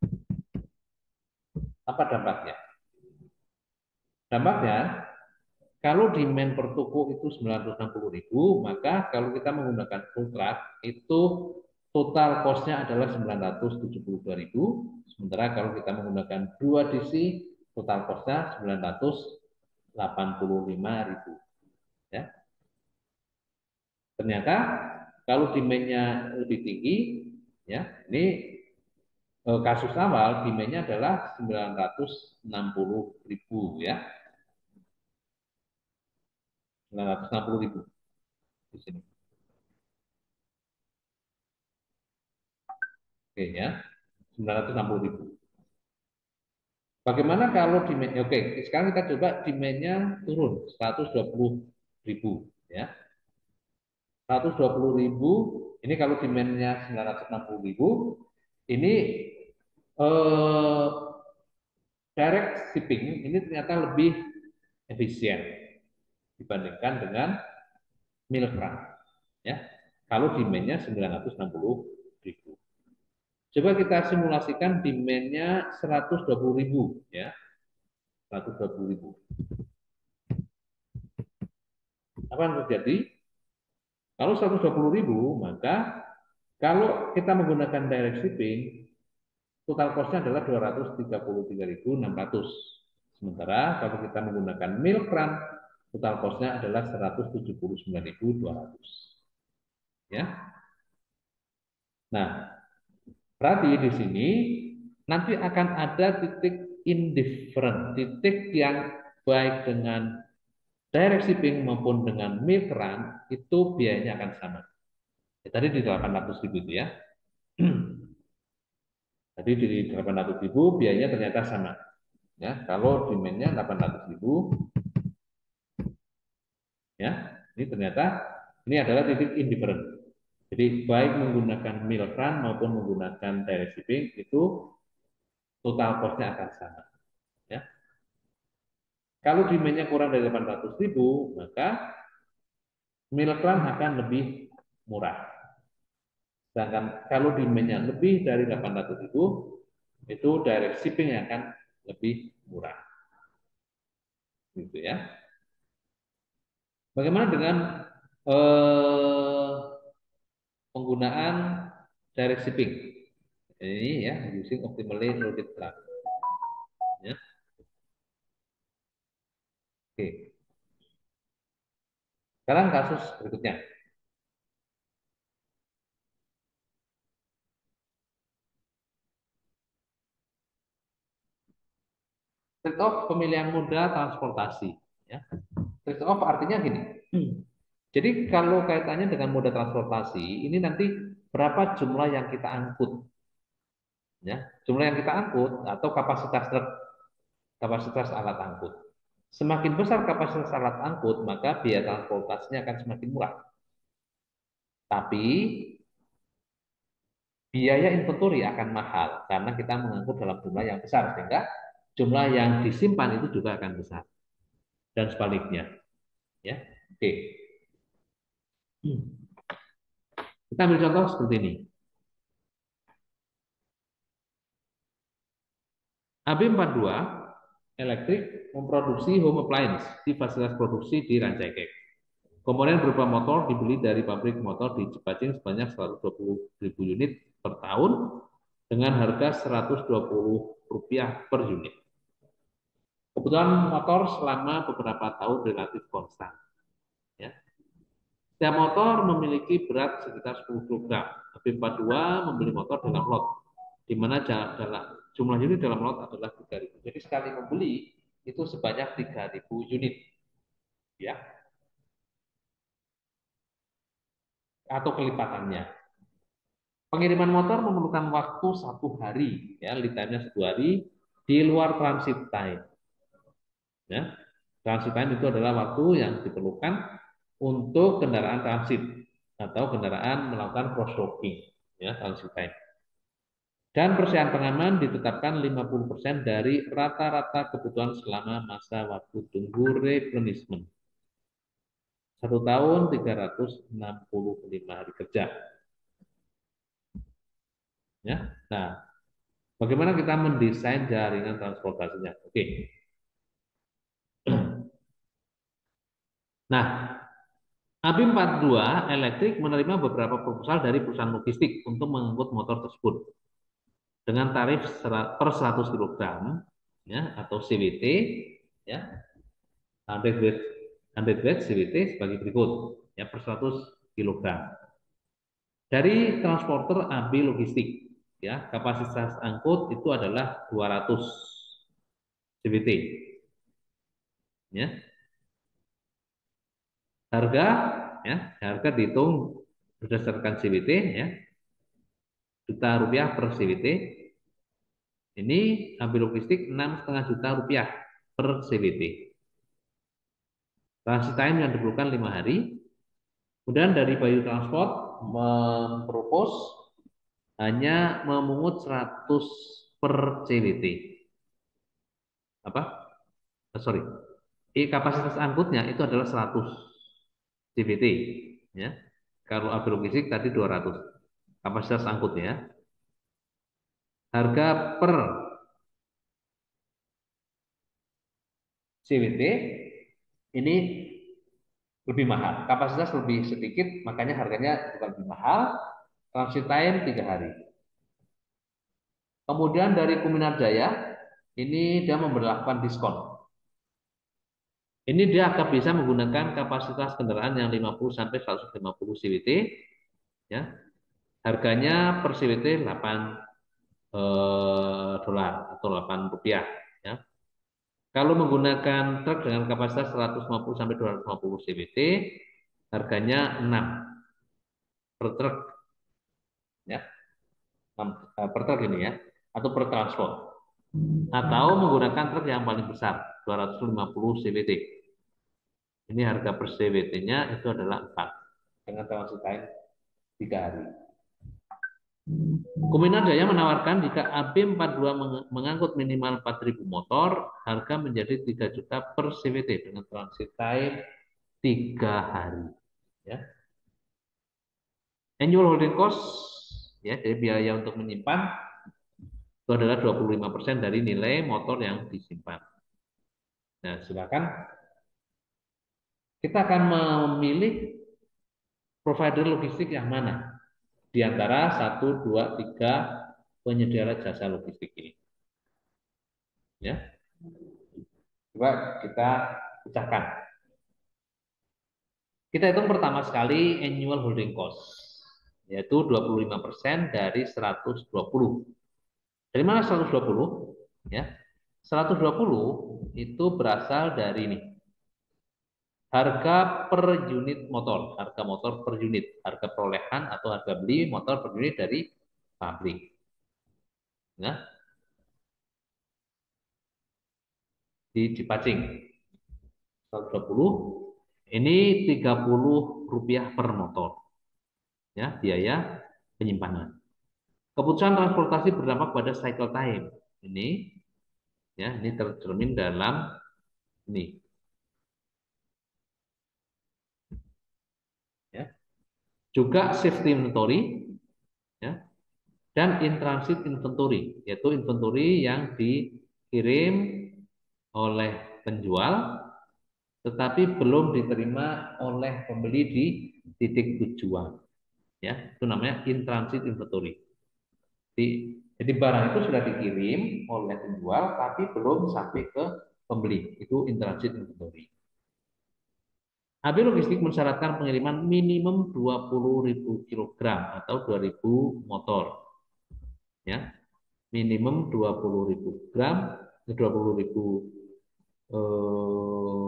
Apa dampaknya? Dampaknya kalau demand per toko itu sembilan ratus enam puluh ribu, maka kalau kita menggunakan full truck itu total cost-nya adalah sembilan ratus tujuh puluh dua ribu. Sementara kalau kita menggunakan dua D C, total cost-nya sembilan ratus delapan puluh lima ribu. Ya. Ternyata kalau demand-nya lebih tinggi, ya ini eh, kasus awal demand-nya adalah sembilan ratus enam puluh ribu ya, sembilan ratus enam puluh ribu di sini. Oke ya, sembilan ratus enam puluh ribu. Bagaimana kalau demand? Oke, sekarang kita coba demand-nya turun seratus dua puluh ribu ya. seratus dua puluh ribu ini kalau demand-nya sembilan ratus enam puluh ribu ini eh, direct shipping ini ternyata lebih efisien dibandingkan dengan milk run ya. Kalau demand-nya sembilan ratus enam puluh ribu. Coba kita simulasikan demand-nya seratus dua puluh ribu ya. seratus dua puluh ribu. Apa yang terjadi? Kalau seratus dua puluh ribu, maka kalau kita menggunakan direct shipping, total cost-nya adalah dua ratus tiga puluh tiga ribu enam ratus. Sementara kalau kita menggunakan milk run, total cost-nya adalah seratus tujuh puluh sembilan ribu dua ratus. Ya. Nah, berarti di sini nanti akan ada titik indifferent, titik yang baik dengan direct shipping maupun dengan milk run itu biayanya akan sama. Ya, tadi di delapan ratus ribu itu ya. Tadi di delapan ratus ribu biayanya ternyata sama. Ya, kalau demand-nya delapan ratus ribu, ya, ini ternyata ini adalah titik indifferent. Jadi baik menggunakan milk run maupun menggunakan direct shipping itu total cost-nya akan sama. Ya. Kalau demand-nya kurang dari delapan ratus ribu, maka milk run akan lebih murah. Sedangkan kalau demand-nya lebih dari delapan ratus ribu, itu direct shipping yang akan lebih murah. Gitu ya. Bagaimana dengan eh, penggunaan direct shipping? Ini ya, using optimally loaded truck. Ya. Oke. Sekarang kasus berikutnya. Trade off pemilihan moda transportasi. Ya. Trade off artinya gini. Jadi kalau kaitannya dengan moda transportasi, ini nanti berapa jumlah yang kita angkut, ya, jumlah yang kita angkut atau kapasitas truk, kapasitas alat angkut. Semakin besar kapasitas alat angkut, maka biaya transportasinya akan semakin murah. Tapi biaya inventory akan mahal karena kita mengangkut dalam jumlah yang besar, sehingga jumlah yang disimpan itu juga akan besar dan sebaliknya. Ya, oke. Kita ambil contoh seperti ini. A B empat puluh dua Elektrik memproduksi home appliance di fasilitas produksi di Rancaikek. Komponen berupa motor dibeli dari pabrik motor di Cipacing sebanyak seratus dua puluh ribu unit per tahun dengan harga seratus dua puluh rupiah per unit. Kebutuhan motor selama beberapa tahun relatif konstan. Ya. Setiap motor memiliki berat sekitar sepuluh kilogram. A B empat puluh dua membeli motor dalam lot, di mana jumlah unit dalam lot adalah tiga ribu. Jadi sekali membeli itu sebanyak tiga ribu unit, ya, atau kelipatannya. Pengiriman motor memerlukan waktu satu hari, ya, lead time-nya satu hari di luar transit time. Ya, transit time itu adalah waktu yang diperlukan untuk kendaraan transit atau kendaraan melakukan cross docking, ya, transit time. Dan persediaan pengaman ditetapkan lima puluh persen dari rata-rata kebutuhan selama masa waktu tunggu replenishment. Satu tahun tiga ratus enam puluh lima hari kerja. Ya. Nah, bagaimana kita mendesain jaringan transportasinya? Oke. Nah, A B empat puluh dua Elektrik menerima beberapa proposal dari perusahaan logistik untuk mengangkut motor tersebut dengan tarif per seratus kilogram, ya, atau C W T, ya, seratus weight seratus weight C W T sebagai berikut, ya, per seratus kilogram. Dari transporter A B Logistik, ya, kapasitas angkut itu adalah dua ratus C W T, ya. Harga, ya, harga dihitung berdasarkan C W T, ya, juta rupiah per C W T. Ini ambil logistik enam setengah juta rupiah per C W T. Transit time yang diperlukan lima hari. Kemudian dari Bayu Transport mempropos hanya memungut seratus per C W T. Apa? Oh, sorry. I, kapasitas angkutnya itu adalah seratus C W T, ya. Kalau ambil logistik tadi dua ratus. Kapasitas angkutnya. Harga per C W T ini lebih mahal. Kapasitas lebih sedikit, makanya harganya juga lebih mahal. Transit time tiga hari. Kemudian dari Kuminar Jaya, ini dia memperlakukan diskon. Ini dia akan bisa menggunakan kapasitas kendaraan yang lima puluh sampai seratus lima puluh C W T, ya. Harganya per C W T delapan eh, dolar atau delapan rupiah, ya. Kalau menggunakan truk dengan kapasitas seratus lima puluh sampai dua ratus lima puluh C W T, harganya enam per truk, ya. enam per truk ini, ya, atau per transport. Atau menggunakan truk yang paling besar dua ratus lima puluh C W T. Ini harga per C W T-nya itu adalah empat dengan transit time tiga hari. Kuminar Jaya menawarkan jika A B empat puluh dua mengangkut minimal empat ribu motor, harga menjadi tiga juta per C W T dengan transit time tiga hari. Ya. Annual holding cost Ya, jadi biaya untuk menyimpan itu adalah dua puluh lima persen dari nilai motor yang disimpan. Nah, silakan kita akan memilih provider logistik yang mana di antara satu, dua, tiga penyedia jasa logistik ini. Ya, coba kita pecahkan. Kita hitung pertama sekali annual holding cost, yaitu dua puluh lima persen dari seratus dua puluh. Dari mana seratus dua puluh? Ya, seratus dua puluh itu berasal dari ini. Harga per unit motor, harga motor per unit, harga perolehan atau harga beli motor per unit dari pabrik. Nah, di Cipacing seratus dua puluh, ini tiga puluh rupiah per motor, ya, biaya penyimpanan. Keputusan transportasi berdampak pada cycle time. Ini, ya, ini tercermin dalam ini, ya. Juga safety inventory, ya, dan in transit inventory, yaitu inventory yang dikirim oleh penjual tetapi belum diterima oleh pembeli di titik tujuan, ya, itu namanya in transit inventory. Jadi, jadi barang itu sudah dikirim oleh penjual tapi belum sampai ke pembeli, itu in transit inventory. A B logistik mensyaratkan pengiriman minimum dua puluh ribu kilogram atau dua ribu motor, ya, minimum dua puluh ribu gram, dua puluh ribu eh,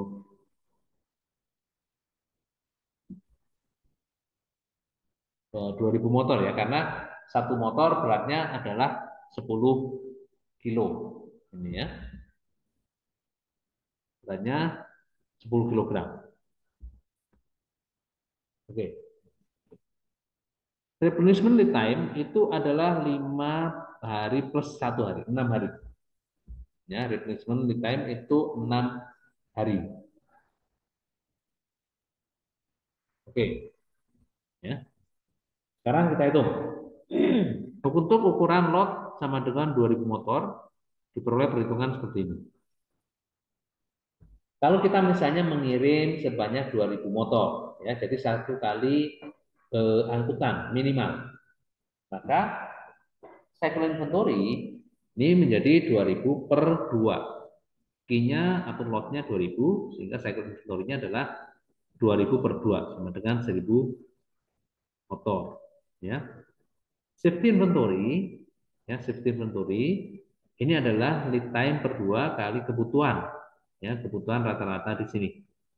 dua ribu motor, ya, karena satu motor beratnya adalah sepuluh kilo ini, ya, beratnya sepuluh kilogram. Oke. Replenishment lead time itu adalah lima hari plus satu hari, enam hari. Ya, replenishment lead time itu enam hari. Oke, ya. Sekarang kita hitung. Untuk ukuran lot sama dengan dua ribu motor diperoleh perhitungan seperti ini. Kalau kita misalnya mengirim sebanyak dua ribu motor, ya, jadi satu kali eh, angkutan minimal, maka cycle inventory ini menjadi dua ribu per dua. Q-nya atau lotnya dua ribu, sehingga cycle inventory-nya adalah dua ribu per dua, sama dengan seribu motor. Ya. Safety inventory, ya, safety inventory ini adalah lead time per dua kali kebutuhan, ya, kebutuhan rata-rata di sini,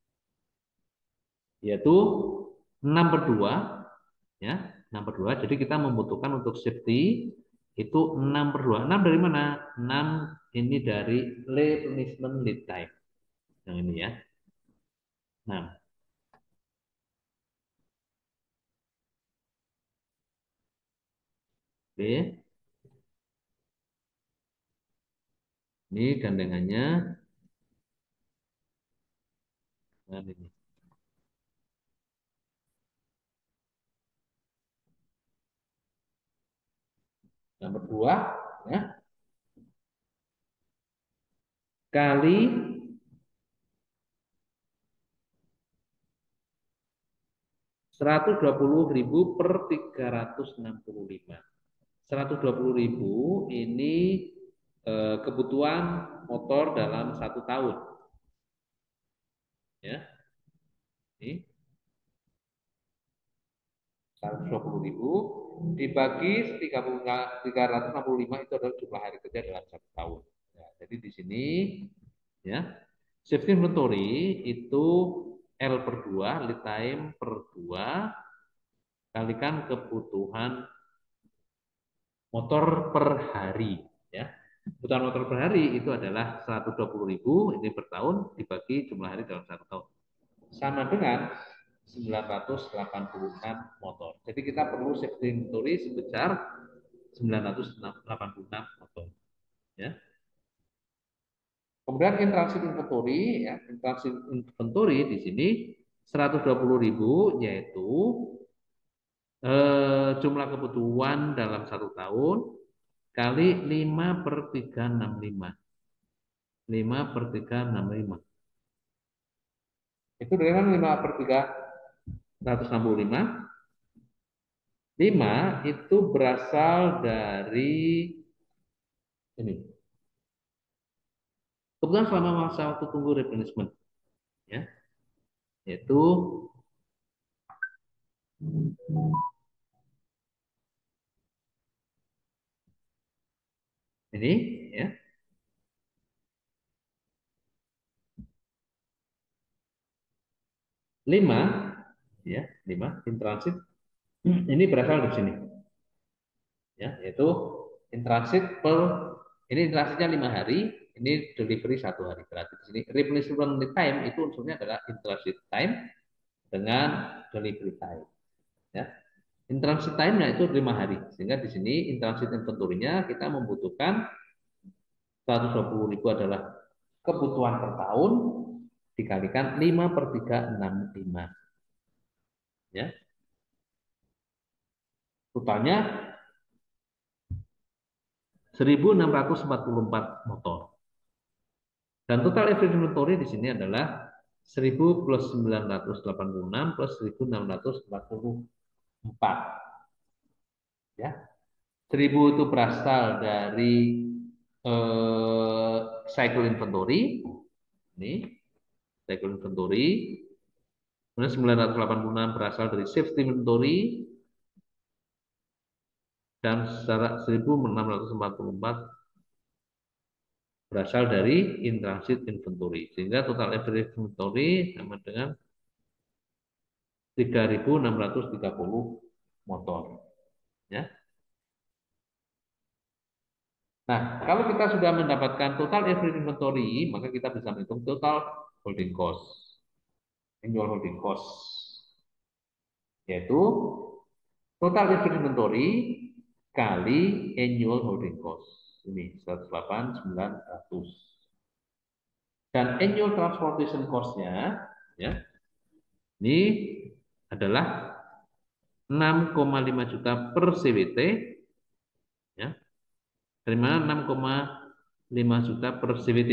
yaitu enam per dua, ya, enam per dua. Jadi kita membutuhkan untuk safety itu enam per dua. enam dari mana? enam ini dari replenishment lead time. Yang ini, ya. enam. Oke. Ini gandengannya. Nah, ini. Nomor dua, ya, kali seratus dua puluh ribu per tiga ratus enam puluh lima. seratus dua puluh ribu ini eh, kebutuhan motor dalam satu tahun. Ya, ini seratus dua puluh ribu dibagi tiga ratus enam puluh lima itu adalah jumlah hari kerja dalam satu tahun. Ya, jadi di sini, ya, safety inventory itu L per dua, lead time per dua, kalikan kebutuhan motor per hari, ya. Kebutuhan motor per hari itu adalah seratus dua puluh ribu ini per tahun dibagi jumlah hari dalam satu tahun. Sama dengan sembilan ratus delapan puluh enam motor. Jadi kita perlu safety inventory sebesar sembilan ratus delapan puluh enam motor, ya. Kemudian in transit inventory, ya, in transit inventory di sini seratus dua puluh ribu yaitu eh, jumlah kebutuhan dalam satu tahun kali lima per tiga ratus enam puluh lima. lima per tiga ratus enam puluh lima. Itu dari mana lima per tiga ratus enam puluh lima? lima itu berasal dari ini. Kebetulan selama masa waktu tunggu replenishment, ya, yaitu ini, ya, lima, ya, lima in transit. Ini berasal dari sini, ya, yaitu in transit per ini in transitnya lima hari, ini delivery satu hari. Berarti di sini replenishment time itu unsurnya adalah in transit time dengan delivery time, ya. In transit time-nya itu lima hari. Sehingga di sini in transit inventory-nya kita membutuhkan seratus dua puluh ribu adalah kebutuhan per tahun dikalikan lima per tiga ratus enam puluh lima. Ya. Totalnya seribu enam ratus empat puluh empat motor. Dan total average inventory di sini adalah seribu plus sembilan ratus delapan puluh enam plus seribu enam ratus empat puluh empat. Ya. seribu itu berasal dari eh, cycle inventory. Ini cycle inventory. Kemudian sembilan ratus delapan puluh enam berasal dari safety inventory dan secara seribu enam ratus empat puluh empat berasal dari in transit inventory. Sehingga total average inventory sama dengan tiga ribu enam ratus tiga puluh motor. Ya. Nah, kalau kita sudah mendapatkan total average inventory, maka kita bisa menghitung total holding cost, annual holding cost, yaitu total average inventory kali annual holding cost. Ini seratus delapan ribu sembilan ratus. Dan annual transportation cost-nya, ya, ini adalah enam koma lima juta per C W T, ya. Dari mana enam koma lima juta per C W T?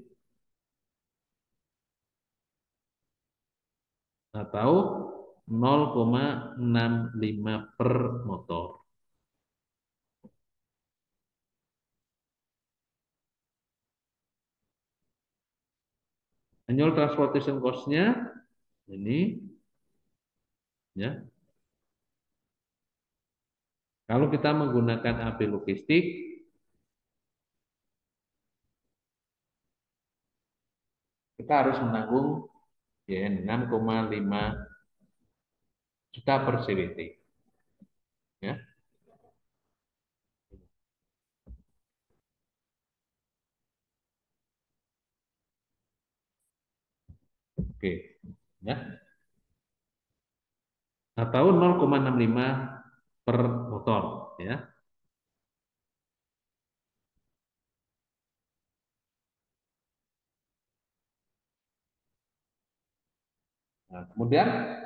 Atau nol koma enam lima per motor. Annual transportation cost-nya ini, ya. Kalau kita menggunakan A P logistik, kita harus menanggung ya enam koma lima juta per C W T, ya. Oke, ya. Atau nol koma enam lima per motor, ya. Nah, kemudian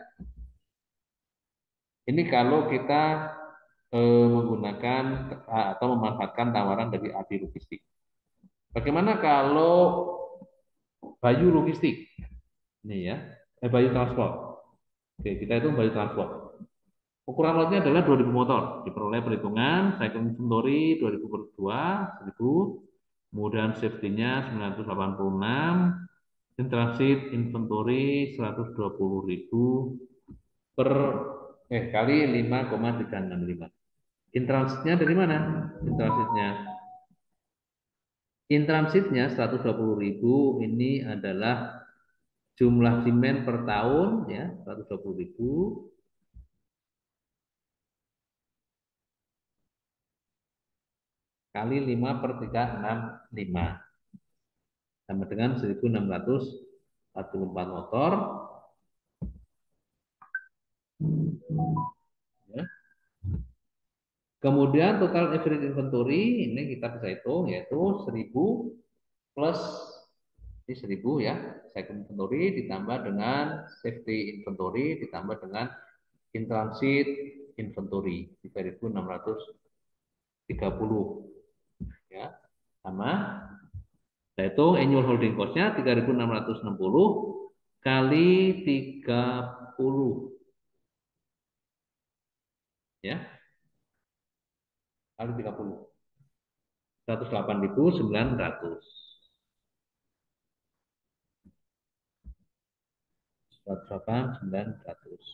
ini kalau kita eh, menggunakan atau memanfaatkan tawaran dari A P logistik. Bagaimana kalau Bayu logistik? Ini ya, eh, Bayu transport. Oke, kita itu Bayu transport. Ukuran lotnya adalah dua ribu motor. Diperoleh perhitungan cycle inventory dua ribu per dua, seribu. Kemudian safety-nya sembilan ratus delapan puluh enam. In transit inventory seratus dua puluh ribu per eh kali lima koma tiga enam lima. In transitnya dari mana? In transitnya. In transitnya seratus dua puluh ribu ini adalah jumlah demand per tahun, ya, seratus dua puluh ribu kali lima per tiga enam lima sama dengan seribu enam ratus empat puluh empat motor, ya. Kemudian total average inventory ini kita bisa hitung yaitu seribu plus ini seribu, ya, second inventory ditambah dengan safety inventory ditambah dengan in transit inventory tiga ribu enam ratus tiga puluh ya sama yaitu annual holding cost-nya tiga ribu enam ratus enam puluh kali tiga puluh ya kali tiga puluh seratus delapan ribu sembilan ratus seratus delapan ribu sembilan ratus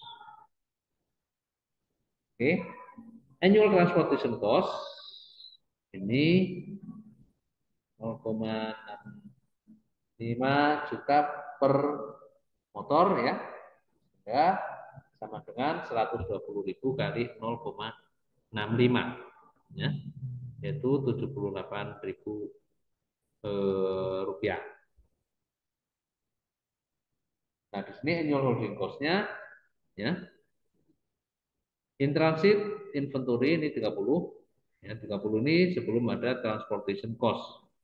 oke annual transportation cost ini nol koma enam lima juta per motor ya ya sama dengan seratus dua puluh ribu kali nol koma enam lima ya yaitu tujuh puluh delapan ribu eh, rupiah. Nah di sini annual holding cost-nya ya in transit inventory ini tiga puluh ya tiga puluh ini sebelum ada transportation cost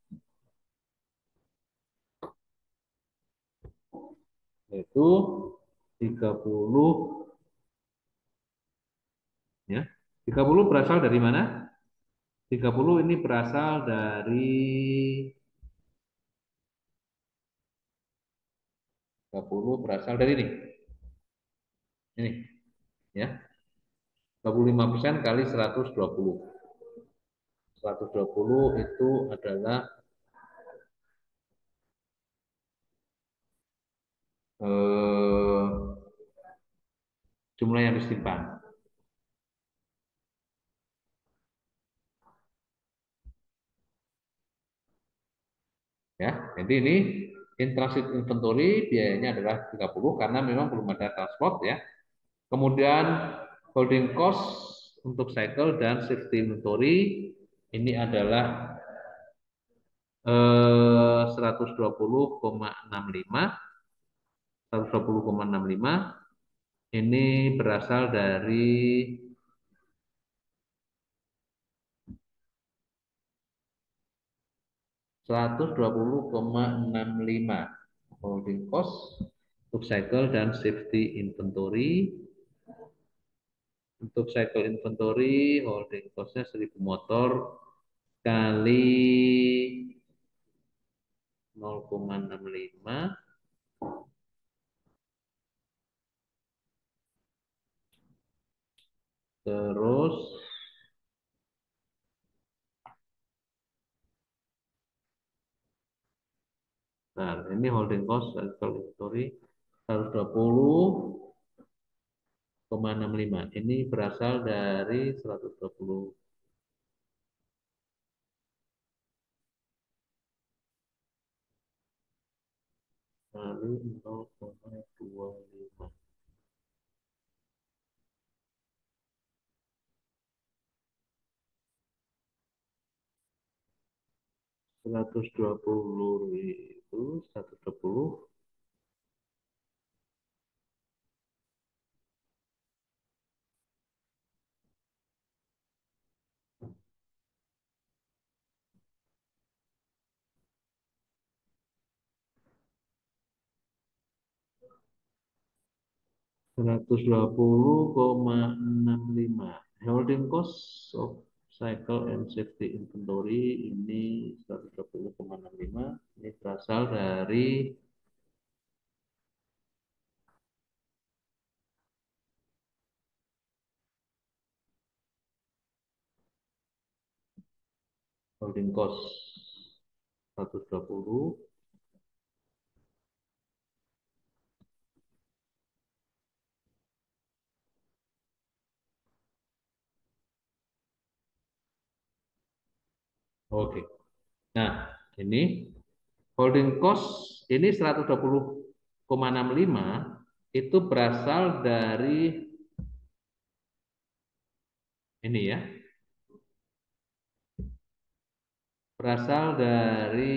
yaitu tiga puluh ya tiga puluh berasal dari mana? tiga puluh ini berasal dari tiga puluh berasal dari ini. Ini ya. dua puluh lima persen kali seratus dua puluh. seratus dua puluh itu adalah eh, jumlah yang disimpan. Ya, jadi ini in transit inventory biayanya adalah tiga puluh karena memang belum ada transport ya. Kemudian holding cost untuk cycle dan safety inventory ini adalah eh, seratus dua puluh koma enam lima seratus dua puluh koma enam lima ini berasal dari seratus dua puluh koma enam lima holding cost untuk cycle dan safety inventory. Untuk cycle inventory holding cost-nya seribu motor kali nol koma enam lima terus nah ini holding cost cycle inventory seratus dua puluh koma enam lima ini berasal dari seratus dua puluh kali nol koma dua lima seratus dua puluh itu seratus dua puluh seratus dua puluh koma enam lima holding cost of cycle and safety inventory ini seratus dua puluh koma enam lima ini berasal dari holding cost seratus dua puluh oke nah ini holding cost ini seratus dua puluh koma enam lima itu berasal dari ini ya berasal dari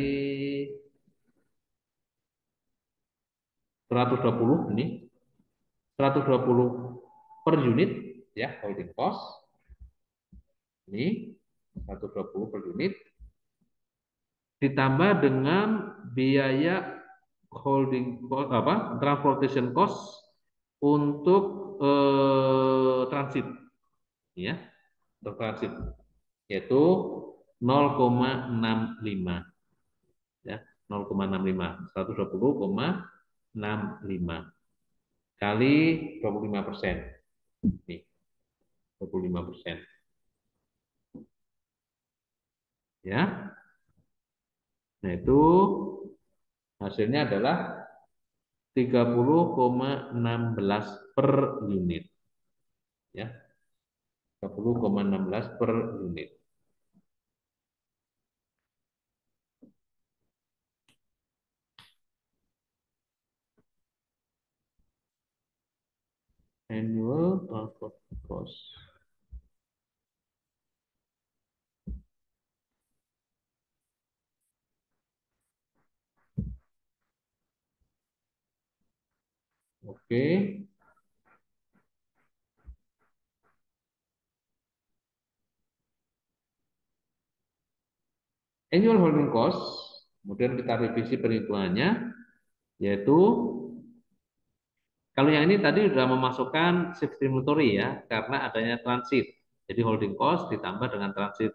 seratus dua puluh ini seratus dua puluh per unit ya holding cost ini seratus dua puluh per unit ditambah dengan biaya holding cost apa transportation cost untuk eh, transit ya, toleransi yaitu nol koma enam lima, ya, nol koma enam lima, seratus dua puluh koma enam lima kali dua puluh lima persen. Nih, dua puluh lima persen. Ya. Nah, itu hasilnya adalah tiga puluh koma enam belas per unit. Ya, tiga puluh koma enam belas per unit. Annual transport cost. Oke. Annual holding cost, kemudian kita revisi perhitungannya, yaitu kalau yang ini tadi sudah memasukkan shift inventory ya, karena adanya transit. Jadi holding cost ditambah dengan transit,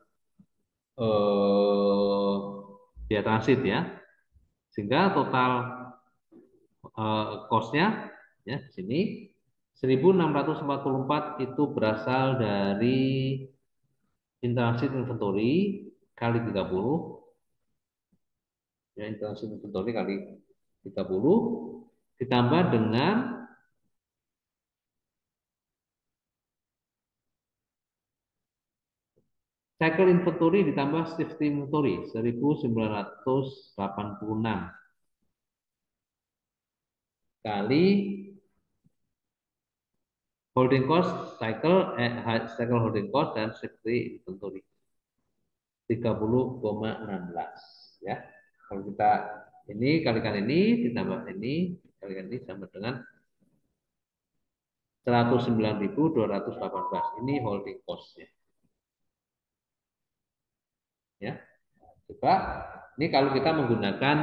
eh, ya transit ya, sehingga total eh, cost-nya ya di sini seribu enam ratus empat puluh empat itu berasal dari in transit inventory kali tiga puluh, ya, in transit inventory kali tiga puluh ditambah dengan cycle inventory ditambah shift inventory seribu sembilan ratus delapan puluh enam kali holding cost cycle eh, cycle holding cost dan shift inventory tiga puluh koma enam belas, ya. Kalau kita ini kalikan ini ditambah ini kalikan ini sama dengan seratus sembilan ribu dua ratus delapan belas. Ini holding cost-nya, ya. Coba ini kalau kita menggunakan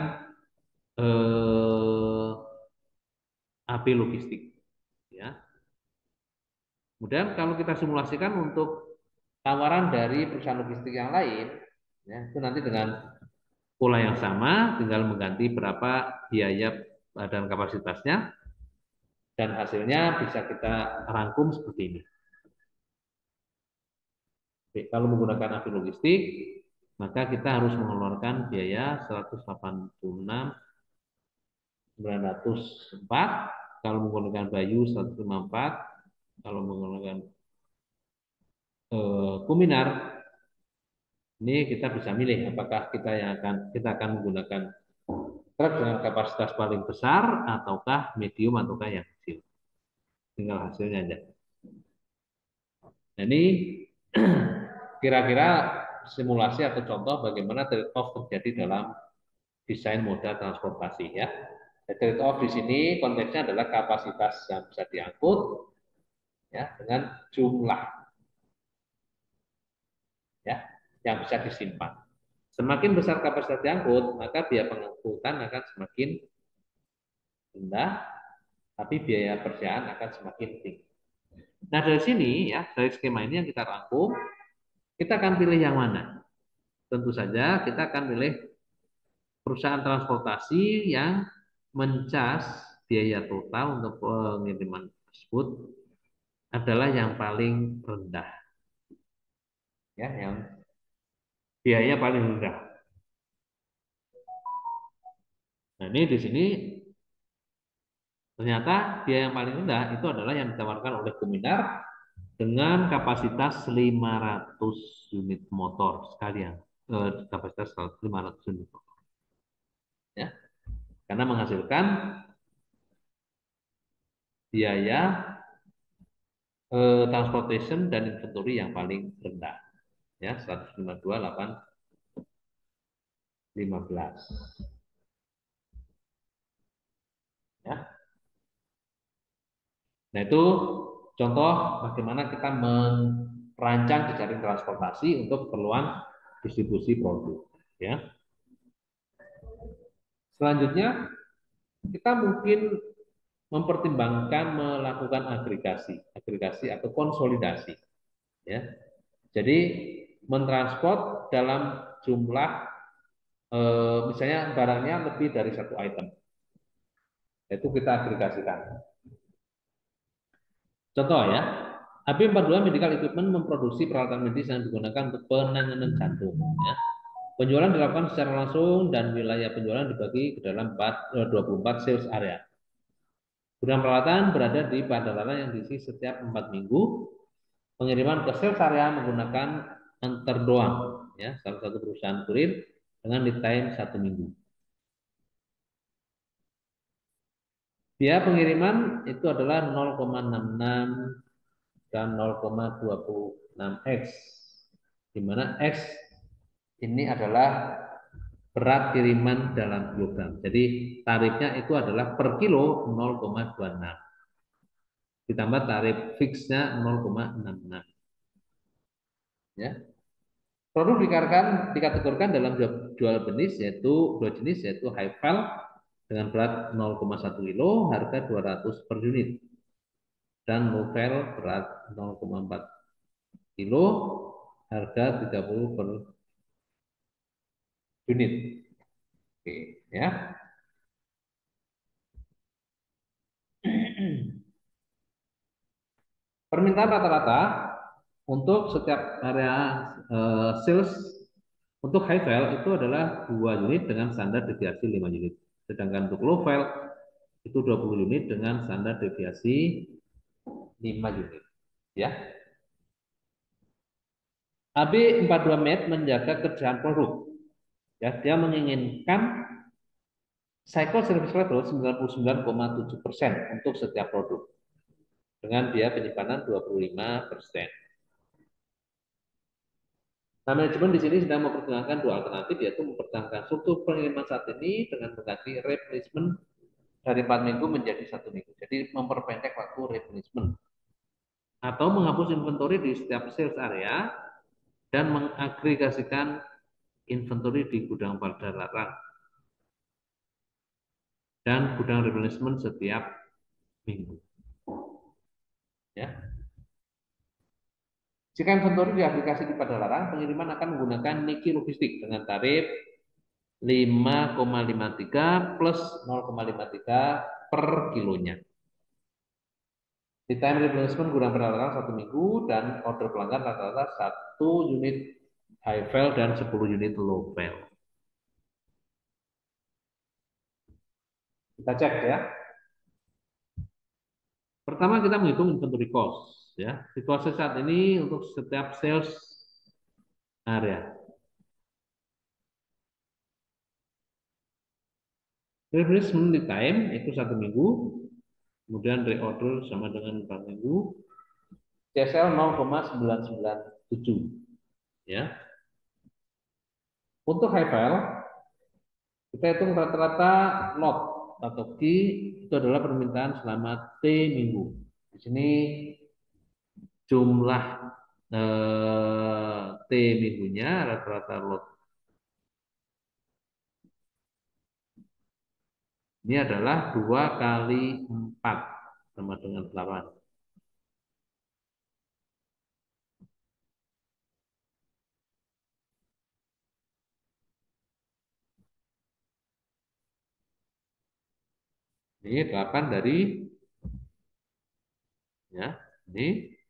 eh, A P logistik, ya. Kemudian kalau kita simulasikan untuk tawaran dari perusahaan logistik yang lain, ya, itu nanti dengan pola yang sama, tinggal mengganti berapa biaya dan kapasitasnya, dan hasilnya bisa kita rangkum seperti ini. Oke, kalau menggunakan A P logistik, maka kita harus mengeluarkan biaya seratus delapan puluh enam ribu sembilan ratus empat, kalau menggunakan Bayu seratus lima puluh empat, kalau menggunakan eh, Kuminar, ini kita bisa milih apakah kita yang akan kita akan menggunakan truk dengan kapasitas paling besar ataukah medium ataukah yang kecil. Tinggal hasilnya aja. Nah, ini kira-kira simulasi atau contoh bagaimana trade-off terjadi dalam desain moda transportasi, ya. Trade-off di sini konteksnya adalah kapasitas yang bisa diangkut, ya, dengan jumlah, ya, yang bisa disimpan. Semakin besar kapasitas diangkut, maka biaya pengangkutan akan semakin rendah, tapi biaya perjalanan akan semakin tinggi. Nah, dari sini ya, dari skema ini yang kita rangkum, kita akan pilih yang mana? Tentu saja kita akan pilih perusahaan transportasi yang mencas biaya total untuk pengiriman tersebut adalah yang paling rendah, ya, yang biaya paling rendah. Nah, ini di sini ternyata biaya yang paling rendah itu adalah yang ditawarkan oleh Kuminar dengan kapasitas lima ratus unit motor sekalian, eh, kapasitas lima ratus unit motor, ya, karena menghasilkan biaya eh, transportation dan inventory yang paling rendah, ya, seratus lima puluh dua ribu delapan ratus lima belas, ya. Nah, itu contoh bagaimana kita merancang jejaring transportasi untuk keperluan distribusi produk, ya. Selanjutnya kita mungkin mempertimbangkan melakukan agregasi, agregasi atau konsolidasi. ya. Jadi mentransport dalam jumlah eh, misalnya barangnya lebih dari satu item, itu kita agregasikan. Contoh ya, A B empat puluh dua Medical Equipment memproduksi peralatan medis yang digunakan untuk penanganan jantung. Ya. Penjualan dilakukan secara langsung dan wilayah penjualan dibagi ke dalam empat, eh, dua puluh empat sales area. Gudang peralatan berada di Padalarang yang diisi setiap empat minggu. Pengiriman ke sales area menggunakan antar doang, ya, salah satu perusahaan kurir dengan lead time satu minggu. Biaya pengiriman itu adalah nol koma enam enam dan nol koma dua enam X, di mana X ini adalah berat kiriman dalam kilogram. Jadi tarifnya itu adalah per kilo nol koma dua enam ditambah tarif fixnya nol koma enam enam. Ya. Produk dikarenakan, dikategorikan dalam dua, dua jenis yaitu dua jenis yaitu high val dengan berat nol koma satu kilo harga dua ratus per unit dan low val berat nol koma empat kilo harga tiga puluh per unit. Oke, ya. Permintaan rata-rata untuk setiap area uh, sales untuk high val itu adalah dua unit dengan standar deviasi lima unit. Sedangkan untuk low val itu dua puluh unit dengan standar deviasi lima unit. Ya. A B empat puluh dua Med menjaga kerjaan produk. Ya, dia menginginkan cycle service level sembilan puluh sembilan koma tujuh persen untuk setiap produk dengan biaya penyimpanan dua puluh lima persen. Nah, manajemen di sini sedang mempertimbangkan dua alternatif, yaitu mempertahankan struktur pengiriman saat ini dengan mengganti replenishment dari empat minggu menjadi satu minggu. Jadi memperpendek waktu replenishment atau menghapus inventory di setiap sales area dan mengagregasikan inventory di gudang pada larang dan gudang replenishment setiap minggu. Ya. Jika inventory diaplikasi di Padalarang, pengiriman akan menggunakan Niki Logistik dengan tarif lima koma lima tiga plus nol koma lima tiga per kilonya. Di time replenishment gudang Padalarang satu minggu dan order pelanggan rata-rata satu unit high val dan sepuluh unit low val. Kita cek ya. Pertama kita menghitung inventory cost ya. Situasi saat ini untuk setiap sales area. Replenishment lead time itu satu minggu, kemudian reorder sama dengan empat minggu, C S L nol koma sembilan sembilan tujuh ya. Untuk high file kita hitung rata-rata lot atau key itu adalah permintaan selama T minggu. Di sini jumlah eh, T minggunya rata-rata lot ini adalah dua kali empat sama dengan delapan. Ini delapan dari ya, ini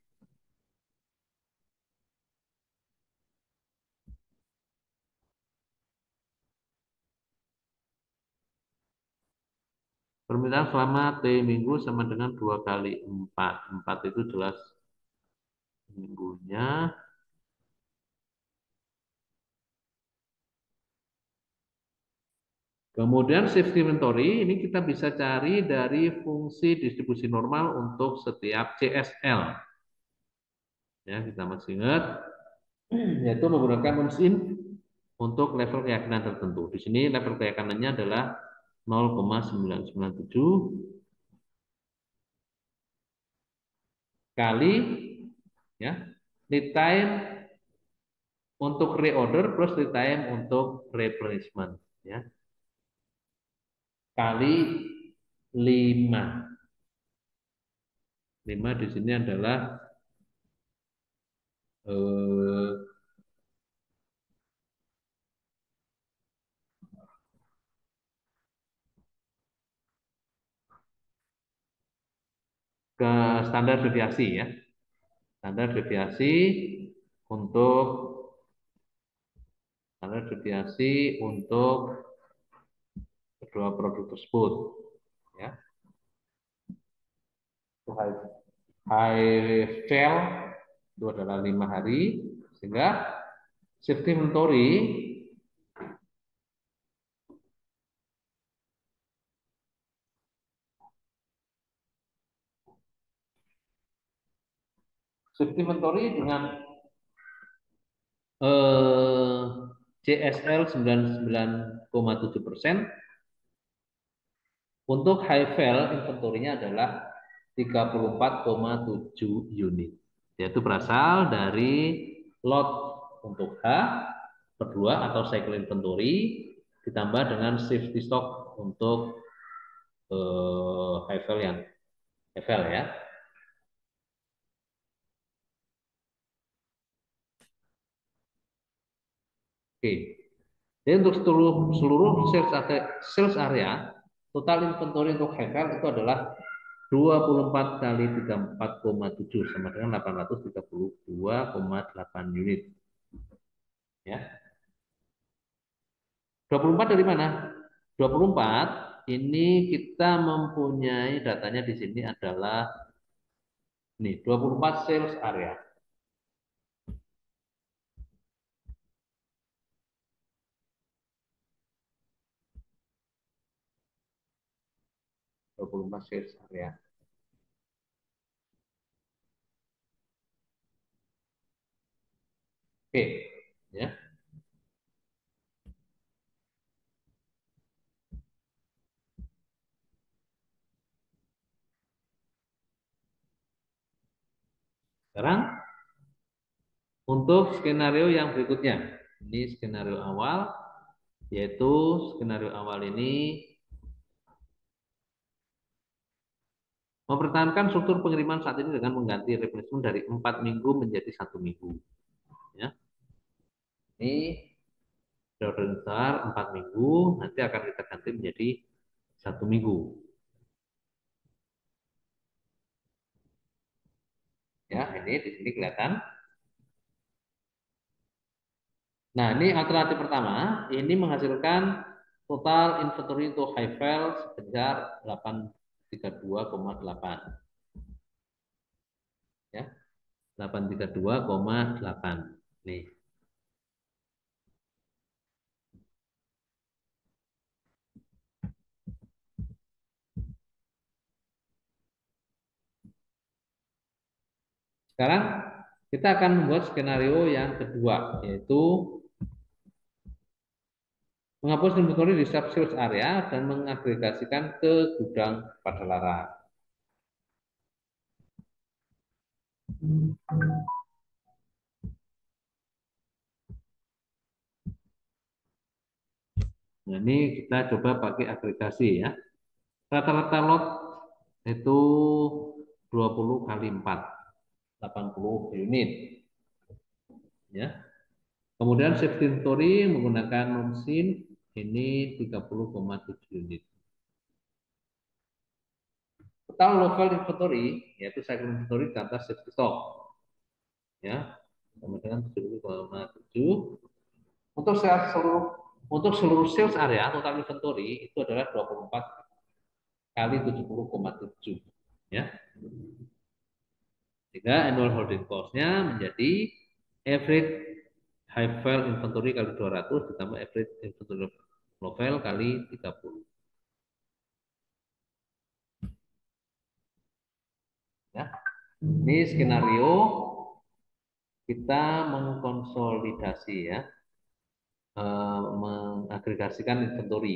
permintaan selama T minggu sama dengan dua kali empat. Empat itu jelas minggunya. Kemudian shift inventory ini kita bisa cari dari fungsi distribusi normal untuk setiap C S L. Ya, kita masih ingat yaitu menggunakan mesin untuk level keyakinan tertentu. Di sini level keyakinannya adalah nol koma sembilan sembilan tujuh kali ya lead time untuk reorder plus lead time untuk replenishment ya kali lima. lima di sini adalah eh, ke standar deviasi ya. Standar deviasi untuk standar deviasi untuk kedua produk tersebut ya. Itu high, high fail itu adalah lima hari sehingga safety inventory safety inventory dengan eh, C S L sembilan puluh sembilan koma tujuh persen. Untuk high fail inventory-nya adalah tiga puluh empat koma tujuh unit. Yaitu berasal dari lot untuk H kedua atau cycle inventory ditambah dengan safety stock untuk eh, high fail yang high fail ya. Oke. Jadi untuk seluruh seluruh sales area, sales area total inventory untuk high fail itu adalah dua puluh empat kali tiga puluh empat koma tujuh sama dengan delapan ratus tiga puluh dua koma delapan unit ya. dua puluh empat dari mana? dua puluh empat ini kita mempunyai datanya di sini adalah nih dua puluh empat sales area. dua puluh empat sales area. Oke, ya. Sekarang untuk skenario yang berikutnya. Ini skenario awal yaitu skenario awal ini mempertahankan struktur pengiriman saat ini dengan mengganti replenishment dari empat minggu menjadi satu minggu. Ya, ini order besar empat minggu, nanti akan kita ganti menjadi satu minggu. Ya, ini di sini kelihatan. Nah, ini alternatif pertama, ini menghasilkan total inventory untuk high fail sebesar delapan ratus tiga puluh dua koma delapan. Ya, delapan ratus tiga puluh dua koma delapan. Nih. Sekarang kita akan membuat skenario yang kedua, yaitu menghapus inventory di sub sales area dan mengagregasikan ke gudang pada larang. Nah, ini kita coba pakai agregasi ya. Rata-rata lot itu dua puluh kali empat, delapan puluh unit. Ya. Kemudian safety inventory menggunakan mesin ini tiga puluh koma tujuh unit. Total local inventory yaitu cycle inventory ditambah safety stock. Ya. Kemudian tujuh puluh koma tujuh. Untuk seluruh untuk seluruh sales area total inventory itu adalah dua puluh empat kali tujuh puluh koma tujuh. Ya. Sehingga annual holding cost-nya menjadi average high file inventory kali dua ratus ditambah average inventory low file kali tiga puluh. Ya. Ini skenario kita mengkonsolidasi ya, eh, mengagregasikan inventory.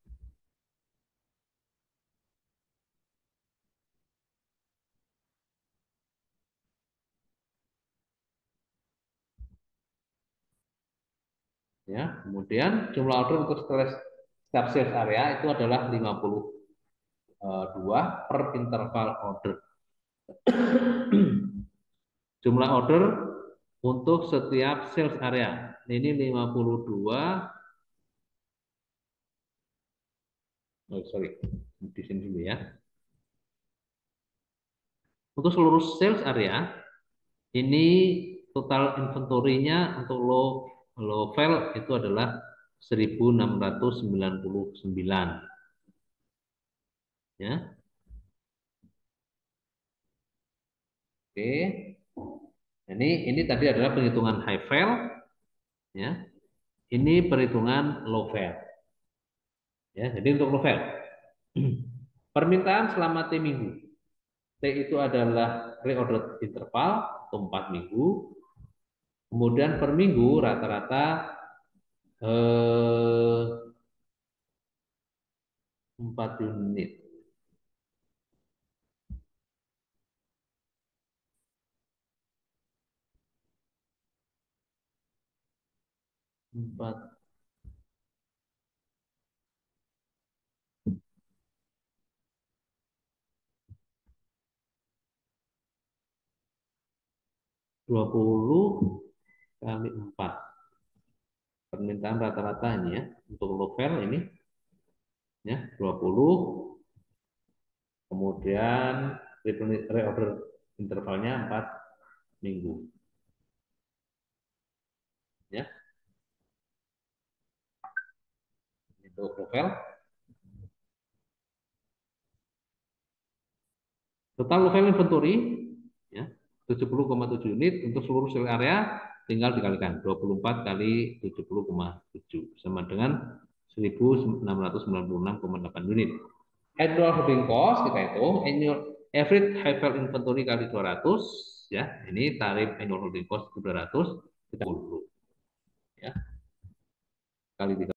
Ya, kemudian jumlah order untuk setiap sales area itu adalah lima puluh dua per interval order. Jumlah order untuk setiap sales area. Ini lima puluh dua, oh sorry, di sini dulu ya. Untuk seluruh sales area, ini total inventory-nya untuk low low val itu adalah seribu enam ratus sembilan puluh sembilan, ya. Oke. Ini ini tadi adalah perhitungan high val, ya. Ini perhitungan low val, ya. Jadi untuk low val, permintaan selama T minggu. T itu adalah reorder interval atau empat minggu. Kemudian per minggu rata-rata eh, empat unit. Empat, dua puluh kali empat. Permintaan rata-rata ini ya. Untuk local ini ya dua puluh. Kemudian reorder intervalnya empat minggu. Ya, itu local. Total local inventory ya tujuh puluh koma tujuh unit untuk seluruh sel area, tinggal dikalikan dua puluh empat kali tujuh puluh koma tujuh sama dengan seribu enam ratus sembilan puluh enam koma delapan unit. Annual holding cost kita hitung annual average high value inventory kali dua ratus, ya. Ini tarif annual holding cost dua ratus kita puluh ya kali tiga